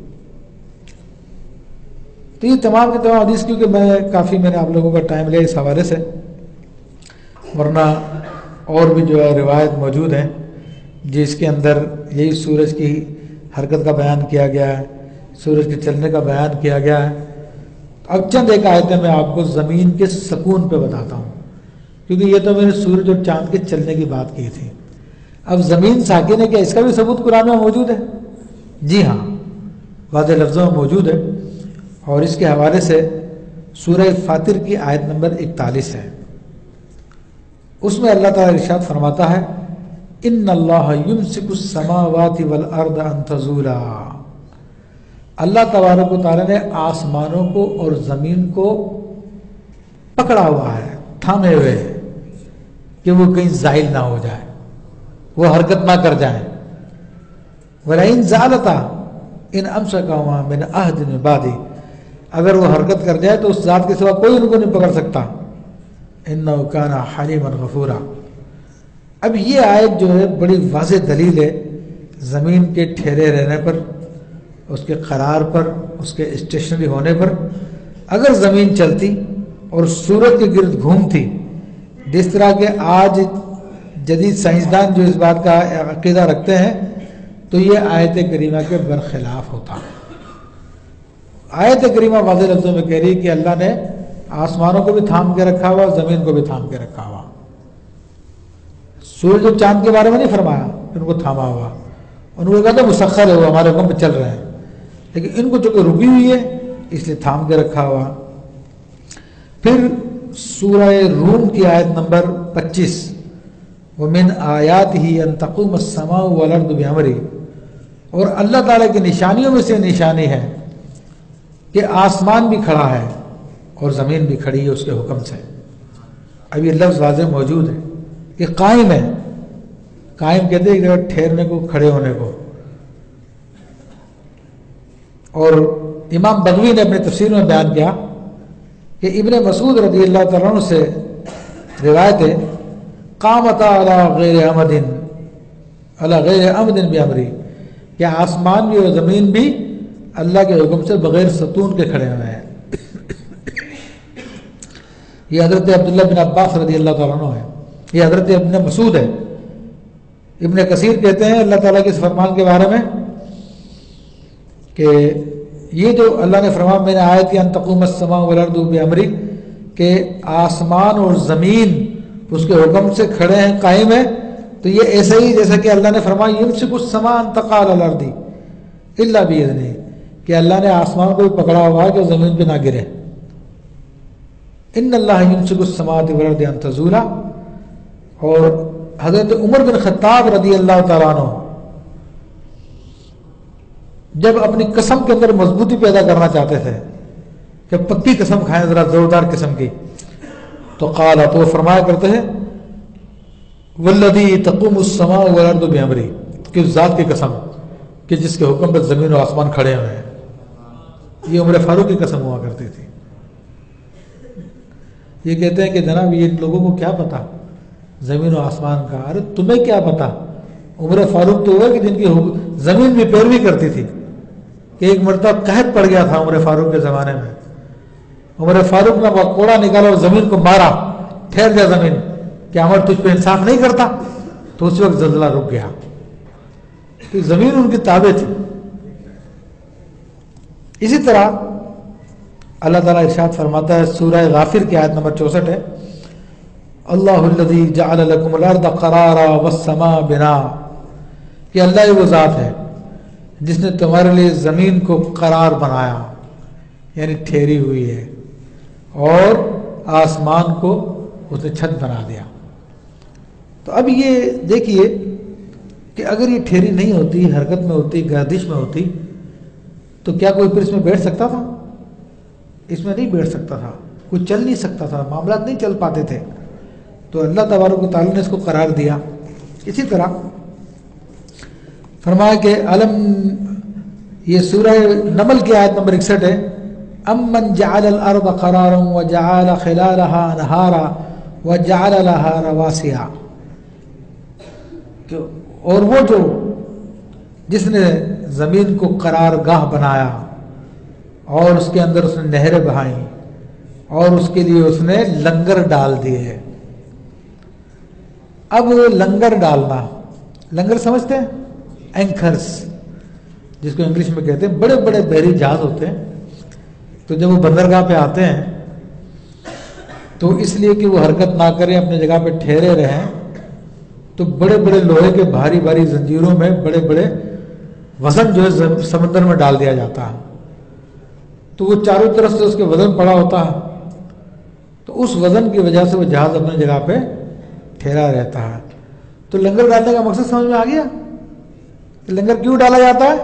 [SPEAKER 2] تو یہ تمام کے تمام حدیث، کیونکہ میں کافی میں نے آپ لوگوں کا ٹائم لیا اس حوالے سے، ورنہ اور بھی جو ہے روایت موجود ہیں جس کے اندر یہی سورج کی حرکت کا بیان کیا گیا ہے، سورج کے چلنے کا بیان کیا گیا ہے. اب چند ایک آیتیں میں آپ کو زمین کے سکون پہ بتاتا ہوں، کیونکہ یہ تو میں نے سورج اور چاند کے چلنے کی بات کی تھی. اب زمین ساکن ہے، کیا اس کا بھی ثبوت قرآن میں موجود ہے؟ جی ہاں، واضح لفظوں میں موجود ہے. اور اس کے حوالے سے سورہ فاطر کی آیت نمبر اکتالیس ہے. اس میں اللہ تعالیٰ ارشاد فرماتا ہے ان اللہ یمسک السماوات والارض ان تزولا، اللہ تبارک و تعالیٰ نے آسمانوں کو اور زمین کو پکڑا ہوا ہے، تھامے ہوئے ہیں کہ وہ کہیں زائل نہ ہو جائے، وہ حرکت نہ کر جائیں. وَلَئِن زَالَتَا إِنْ أَمْسَكَهُمَا مِنْ أَحَدٍ مِنْ بَعْدِهِ، اگر وہ حرکت کر جائے تو اس ذات کے سوا کوئی ان کو نہیں پکڑ سکتا. إِنَّهُ كَانَ حَلِيمًا غَفُورًا. اب یہ آیت جو ہے بڑی واضح دلیل ہے زمین کے ٹھہرے رہنے پر، اس کے قرار پر، اس کے اسٹیشنری ہونے پر. اگر زمین چلتی اور سورج کے گرد گھومتی، جس طرح کے آج جدید سائنسدان جو اس بات کا عقیدہ رکھتے ہیں، تو یہ آیت کریمہ کے برخلاف ہوتا. آیت کریمہ واضح لفظوں میں کہہ رہی کہ اللہ نے آسمانوں کو بھی تھام کے رکھا ہوا، زمین کو بھی تھام کے رکھا ہوا. سورج اور چاند کے بارے میں نہیں فرمایا ان کو تھاما ہوا، ان کو کہا تھا مسخر ہے، وہ ہمارے حکم پہ چل رہے ہیں، لیکن ان کو چونکہ رکی ہوئی ہے اس لیے تھام کے رکھا ہوا. پھر سورہ روم کی آیت نمبر پچیس، وَمِنْ آیَاتِهِ أَن تَقُومَ السَّمَاءُ وَالْأَرْضُ بِأَمْرِهِ، اور اللہ تعالیٰ کی نشانیوں میں سے نشانی ہے کہ آسمان بھی کھڑا ہے اور زمین بھی کھڑی ہے اس کے حکم سے. اب یہ لفظ واضح موجود ہے کہ قائم ہے. قائم کہتے ہیں کہ ٹھہرنے کو، کھڑے ہونے کو. اور امام بغوی نے اپنے تفسیر میں بیان کیا کہ ابن مسعود رضی اللہ تعالیٰ عنہ سے روایت ہے، قامتا علی غیر عمد علی غیر عمد بامری، کہ آسمان بھی اور زمین بھی اللہ کے حکم سے بغیر ستون کے کھڑے ہوئے ہیں. یہ حضرت عبداللہ بن عباس رضی اللہ تعالیٰ عنہ ہے، یہ حضرت ابن مسعود ہے. ابن کثیر کہتے ہیں اللہ تعالیٰ کے اس فرمان کے بارے میں کہ یہ جو اللہ نے فرمان میں نے آیت کی ان تقوم السماء والارض بامری، کہ آسمان اور زمین اس کے حکم سے کھڑے ہیں، قائم ہے، تو یہ ایسا ہی جیسا کہ اللہ نے فرمایا یمسک السماء ان تقع علی الارض الا باذنہ، کہ اللہ نے آسمان کو بھی پکڑا ہوا ہے کہ زمین پہ نہ گرے. ان اللہ یمسک السماوات والارض ان تزولا. اور حضرت عمر بن خطاب رضی اللہ تعالیٰ عنہ جب اپنی قسم کے اندر مضبوطی پیدا کرنا چاہتے تھے کہ پکی قسم کھائیں ذرا زوردار قسم کی، تو قال، تو فرمایا کرتے ہیں والذی تقوم السماء والارض بامری، کہ اس ذات کی قسم کہ جس کے حکم پر زمین و آسمان کھڑے ہوئے ہیں. یہ عمر فاروق کی قسم ہوا کرتی تھی. یہ کہتے ہیں کہ جناب یہ لوگوں کو کیا پتا زمین و آسمان کا؟ ارے تمہیں کیا پتا؟ عمر فاروق تو ہوا کہ جن کی زمین بھی پیروی کرتی تھی، کہ ایک مرتبہ قحط پڑ گیا تھا عمر فاروق کے زمانے میں. عمر فاروق نے وہ کوڑا نکالا اور زمین کو مارا، ٹھہر جا زمین، کہ عمر تجھ پہ انصاف نہیں کرتا؟ تو اس وقت زلزلہ رک گیا، کہ زمین ان کی تابع تھی. اسی طرح اللہ تعالیٰ ارشاد فرماتا ہے سورہ غافر کی آیت نمبر چونسٹھ ہے، اللہ الذی جعل لکم الارض قرارا والسماء بناء، کہ اللہ وہ ذات ہے جس نے تمہارے لیے زمین کو قرار بنایا، یعنی ٹھہری ہوئی ہے، اور آسمان کو اس نے چھت بنا دیا. تو اب یہ دیکھیے کہ اگر یہ ٹھہری نہیں ہوتی، حرکت میں ہوتی، گردش میں ہوتی، تو کیا کوئی پھر اس میں بیٹھ سکتا تھا؟ اس میں نہیں بیٹھ سکتا تھا، کوئی چل نہیں سکتا تھا، معاملات نہیں چل پاتے تھے. تو اللہ تبارک و تعالیٰ نے اس کو قرار دیا. اسی طرح فرمایا کہ علم، یہ سورہ نمل کی آیت نمبر اکسٹھ ہے، امن جعل الارض قرارا وجعل خلالها انہارا وجعل لها رواسیا، اور وہ جو جس نے زمین کو قرار گاہ بنایا اور اس کے اندر اس نے نہریں بہائیں اور اس کے لیے اس نے لنگر ڈال دیے. اب لنگر ڈالنا، لنگر سمجھتے ہیں؟ اینکرز، جس کو انگلش میں کہتے ہیں. بڑے بڑے بحری جہاز ہوتے ہیں، تو جب وہ بندرگاہ پہ آتے ہیں تو اس لیے کہ وہ حرکت نہ کریں، اپنے جگہ پہ ٹھہرے رہیں، تو بڑے بڑے لوہے کے بھاری بھاری زنجیروں میں بڑے بڑے وزن جو ہے سمندر میں ڈال دیا جاتا ہے. تو وہ چاروں طرف سے اس کے وزن پڑا ہوتا ہے، تو اس وزن کی وجہ سے وہ جہاز اپنے جگہ پہ ٹھہرا رہتا ہے. تو لنگر ڈالنے کا مقصد سمجھ میں آ گیا؟ لنگر کیوں ڈالا جاتا ہے؟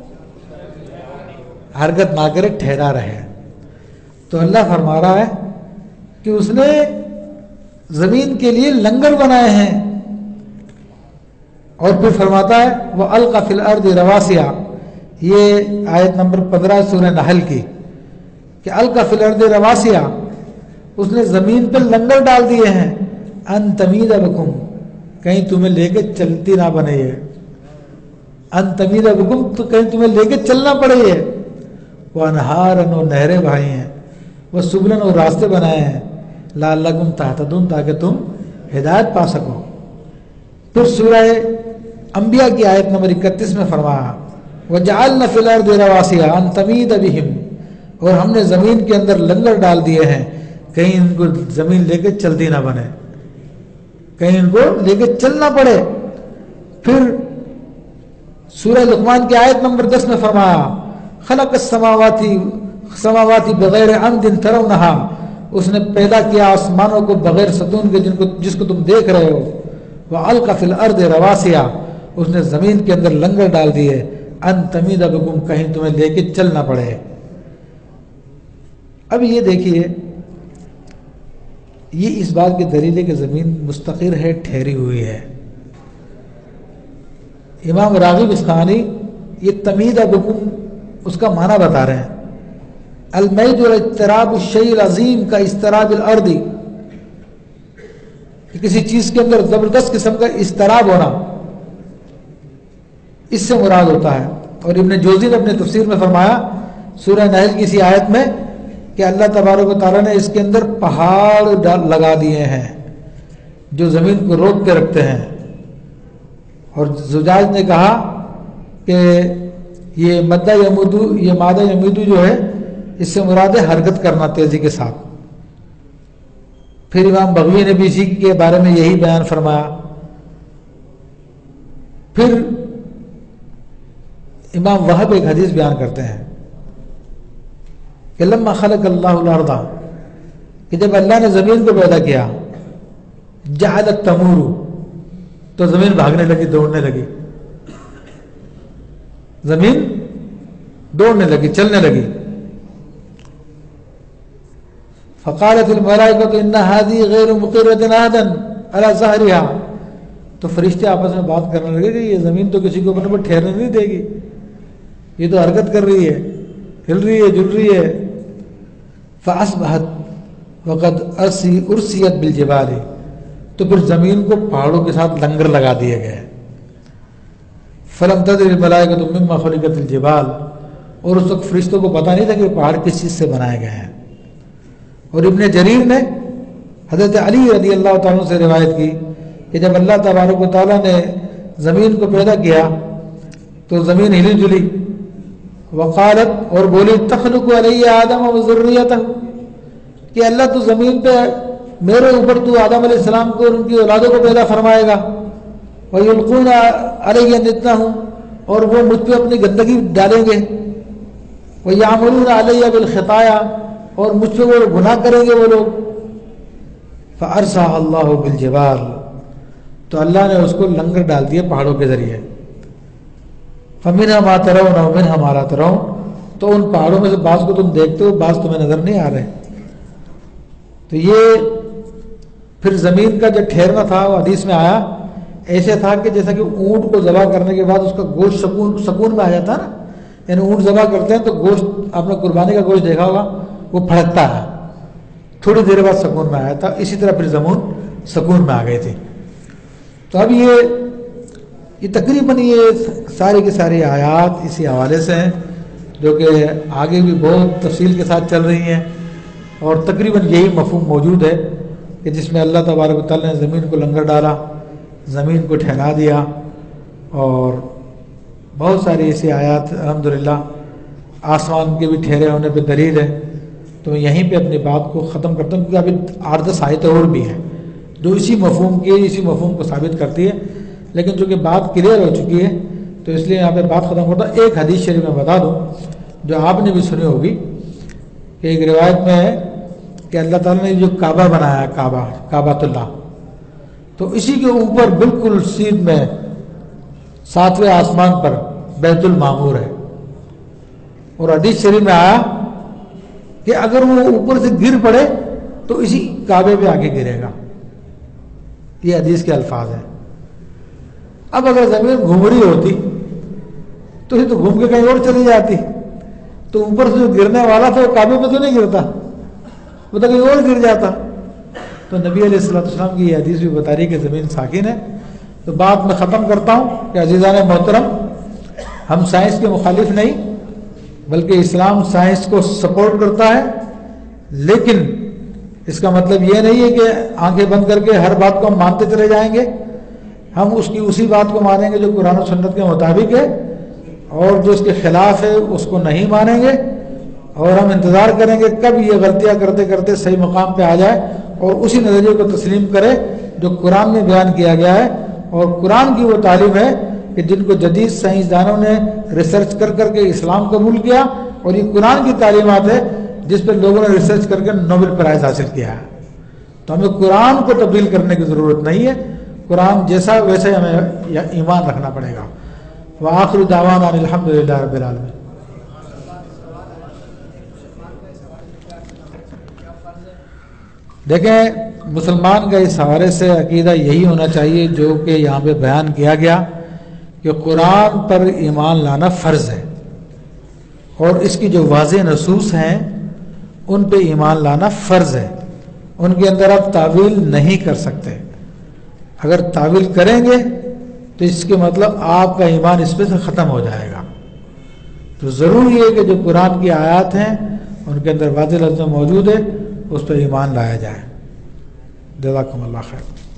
[SPEAKER 2] حرکت نہ کرے، ٹھہرا رہے. تو اللہ فرما رہا ہے کہ اس نے زمین کے لیے لنگر بنائے ہیں. اور پھر فرماتا ہے وہ القا فی الارض رواسیا، یہ آیت نمبر پندرہ سورہ نحل کی، کہ القا فی الارض رواسیا، اس نے زمین پہ لنگر ڈال دیے ہیں، ان تمید بکم، کہیں تمہیں لے کے چلتی نہ بنے، یہ ان تمید بکم، تو کہیں تمہیں لے کے چلنا پڑے. یہ وہ انہارن، اور نہریں بہائی ہیں، وہ سبلن، اور راستے بنائے ہیں، لعلکم تہتدون، تاکہ تم ہدایت پا سکو. پھر سورہ انبیاء کی آیت نمبر اکتیس میں فرمایا وَجَعَلْنَا فِي الْأَرْضِ رَوَاسِيَ أَن تَمِيدَ بِهِمْ، اور ہم نے زمین کے اندر لنگر ڈال دیے ہیں کہیں ان کو زمین لے کے چلتی نہ بنے، کہیں ان کو لے کے چلنا پڑے۔ پھر سورہ لقمان کی آیت نمبر دس میں فرمایا خلق السماواتی سماواتی بغیر عمد ترونہا، اس نے پیدا کیا آسمانوں کو بغیر ستون کے جن کو جس کو تم دیکھ رہے ہو، وَأَلْقَ فِي الْأَرْضِ رَوَاسِيَا، اس نے زمین کے اندر لنگر ڈال دیے، ان تمید بکم، کہیں تمہیں لے کے چلنا پڑے۔ اب یہ دیکھیے، یہ اس بات کی دلیل ہے کہ زمین مستقر ہے، ٹھہری ہوئی ہے۔ امام راغب اصفہانی یہ تمید بکم اس کا معنی بتا رہے ہیں، المیل والاضطراب الشیء العظیم کا اضطراب الارض، کہ کسی چیز کے اندر زبردست قسم کا اضطراب ہونا، اس سے مراد ہوتا ہے۔ اور ابن جوزی نے اپنے تفسیر میں فرمایا سورہ نحل کی اسی آیت میں کہ اللہ تبارک و تعالیٰ نے اس کے اندر پہاڑ لگا دیے ہیں جو زمین کو روک کے رکھتے ہیں۔ اور زجاج نے کہا کہ یہ مدہ یمودو، یہ مادہ یمودو جو ہے اس سے مراد ہے حرکت کرنا تیزی کے ساتھ۔ پھر امام بغوی نے بھی اسی کے بارے میں یہی بیان فرمایا۔ پھر امام وہب ایک حدیث بیان کرتے ہیں کہ لما خلق اللہ الارض، کہ جب اللہ نے زمین کو پیدا کیا، جعلت تمور، تو زمین بھاگنے لگی، دوڑنے لگی، زمین دوڑنے لگی، چلنے لگی۔ فقالت الملائکۃ ان هذه غیر مقرۃ عادا علی ظہرها، تو فرشتے آپس میں بات کرنے لگے کہ یہ زمین تو کسی کو اپنے پر ٹھہرنے نہیں دے گی، یہ تو حرکت کر رہی ہے، ہل رہی ہے، جل رہی ہے۔ فاصبحت وقد ارسیت بالجبال، تو پھر زمین کو پہاڑوں کے ساتھ لنگر لگا دیے گئے۔ فلم تدر الملائکۃ مما خلقت الجبال، اور اس وقت فرشتوں کو پتہ نہیں تھا کہ پہاڑ کس چیز سے بنائے گئے ہیں۔ اور ابن جریر نے حضرت علی رضی اللہ تعالیٰ سے روایت کی کہ جب اللہ تبارک و تعالیٰ نے زمین کو پیدا کیا تو زمین ہلی جلی، وقالت، اور بولی تخلق علی آدم و ذریتہ، کہ اللہ تو زمین پہ میرے اوپر تو آدم علیہ السلام کو اور ان کی اولادوں کو پیدا فرمائے گا، وَيُلْقُونَ عَلَيَّ نِتَّهُمْ، اور وہ مجھ پہ اپنی گندگی ڈالیں گے، وَيَعْمَلُونَ عَلَيَّ بِالْخِطَايَا، اور مجھ پہ وہ گناہ کریں گے وہ لوگ۔ فَأَرْسَاهَا اللَّهُ بِالْجِبَالِ، تو اللہ نے اس کو لنگر ڈال دیے پہاڑوں کے ذریعے۔ فَمِنْهَا مَا تَرَوْنَ وَمِنْهَا مَا لَا تَرَوْنَ، تو ان پہاڑوں میں سے بعض کو تم دیکھتے ہو، بعض تمہیں نظر نہیں آ رہے۔ تو یہ پھر زمین کا جو ٹھہرنا تھا وہ حدیث میں آیا ایسے تھا کہ جیسا کہ اونٹ کو ذبح کرنے کے بعد اس کا گوشت سکون سکون میں آ جاتا ہے نا، یعنی اونٹ ذبح کرتے ہیں تو گوشت، آپ نے قربانی کا گوشت دیکھا ہوگا، وہ پھڑکتا ہے، تھوڑی دیر بعد سکون میں آیا تھا، اسی طرح پھر زمین سکون میں آ گئی تھی۔ تو اب یہ یہ تقریباً یہ ساری کی ساری آیات اسی حوالے سے ہیں جو کہ آگے بھی بہت تفصیل کے ساتھ چل رہی ہیں، اور تقریباً یہی مفہوم موجود ہے کہ جس میں اللہ تبارک و تعالیٰ نے زمین کو لنگر ڈالا، زمین کو ٹھہرا دیا، اور بہت ساری ایسی آیات الحمدللہ آسمان کے بھی ٹھہرے ہونے پہ دلیل ہے۔ تو میں یہیں پہ اپنی بات کو ختم کرتا ہوں، کیونکہ ابھی آٹھ دس آیتیں اور بھی ہیں جو اسی مفہوم کی اسی مفہوم کو ثابت کرتی ہے، لیکن چونکہ بات کلیئر ہو چکی ہے تو اس لیے یہاں پہ بات ختم کرتا ہوں۔ ایک حدیث شریف میں بتا دوں جو آپ نے بھی سنی ہوگی کہ ایک روایت میں ہے کہ اللہ تعالیٰ نے جو کعبہ بنایا، کعبہ کعبۃ اللہ، تو اسی کے اوپر بالکل سیدھ میں ساتویں آسمان پر بیت المعمور ہے، اور حدیث شریف میں آیا کہ اگر وہ اوپر سے گر پڑے تو اسی کعبے پہ آ کے گرے گا، یہ حدیث کے الفاظ ہیں۔ اب اگر زمین گھوم رہی ہوتی تو یہ تو گھوم کے کہیں اور چلی جاتی، تو اوپر سے جو گرنے والا تھا وہ کعبے پہ تو نہیں گرتا، وہ تو کہیں اور گر جاتا۔ تو نبی علیہ الصلوۃ والسلام کی یہ حدیث بھی بتا رہی ہے کہ زمین ساکن ہے۔ تو بات میں ختم کرتا ہوں کہ عزیزان محترم، ہم سائنس کے مخالف نہیں، بلکہ اسلام سائنس کو سپورٹ کرتا ہے، لیکن اس کا مطلب یہ نہیں ہے کہ آنکھیں بند کر کے ہر بات کو ہم مانتے چلے جائیں گے۔ ہم اس کی اسی بات کو مانیں گے جو قرآن و سنت کے مطابق ہے، اور جو اس کے خلاف ہے اس کو نہیں مانیں گے، اور ہم انتظار کریں گے کب یہ غلطیاں کرتے کرتے صحیح مقام پہ آ جائے اور اسی نظریے کو تسلیم کرے جو قرآن میں بیان کیا گیا ہے. اور قرآن کی وہ تعلیم ہے کہ جن کو جدید سائنسدانوں نے ریسرچ کر کر کے اسلام قبول کیا، اور یہ قرآن کی تعلیمات ہے جس پہ لوگوں نے ریسرچ کر کے نوبل پرائز حاصل کیا ہے. تو ہمیں قرآن کو تبدیل کرنے کی ضرورت نہیں ہے، قرآن جیسا ویسے ہمیں ایمان رکھنا پڑے گا. وآخر دعوانا ان الحمد للہ رب العالمین. دیکھیں، مسلمان کا اس حوالے سے عقیدہ یہی ہونا چاہیے جو کہ یہاں پہ بیان کیا گیا کہ قرآن پر ایمان لانا فرض ہے، اور اس کی جو واضح نصوص ہیں ان پہ ایمان لانا فرض ہے. ان کے اندر آپ تعویل نہیں کر سکتے. اگر تعویل کریں گے تو اس کے مطلب آپ کا ایمان اس پہ سے ختم ہو جائے گا. تو ضروری ہے کہ جو قرآن کی آیات ہیں ان کے اندر واضح لفظ موجود ہے، اس پہ ایمان لایا جائے. جزاکم اللہ خیر.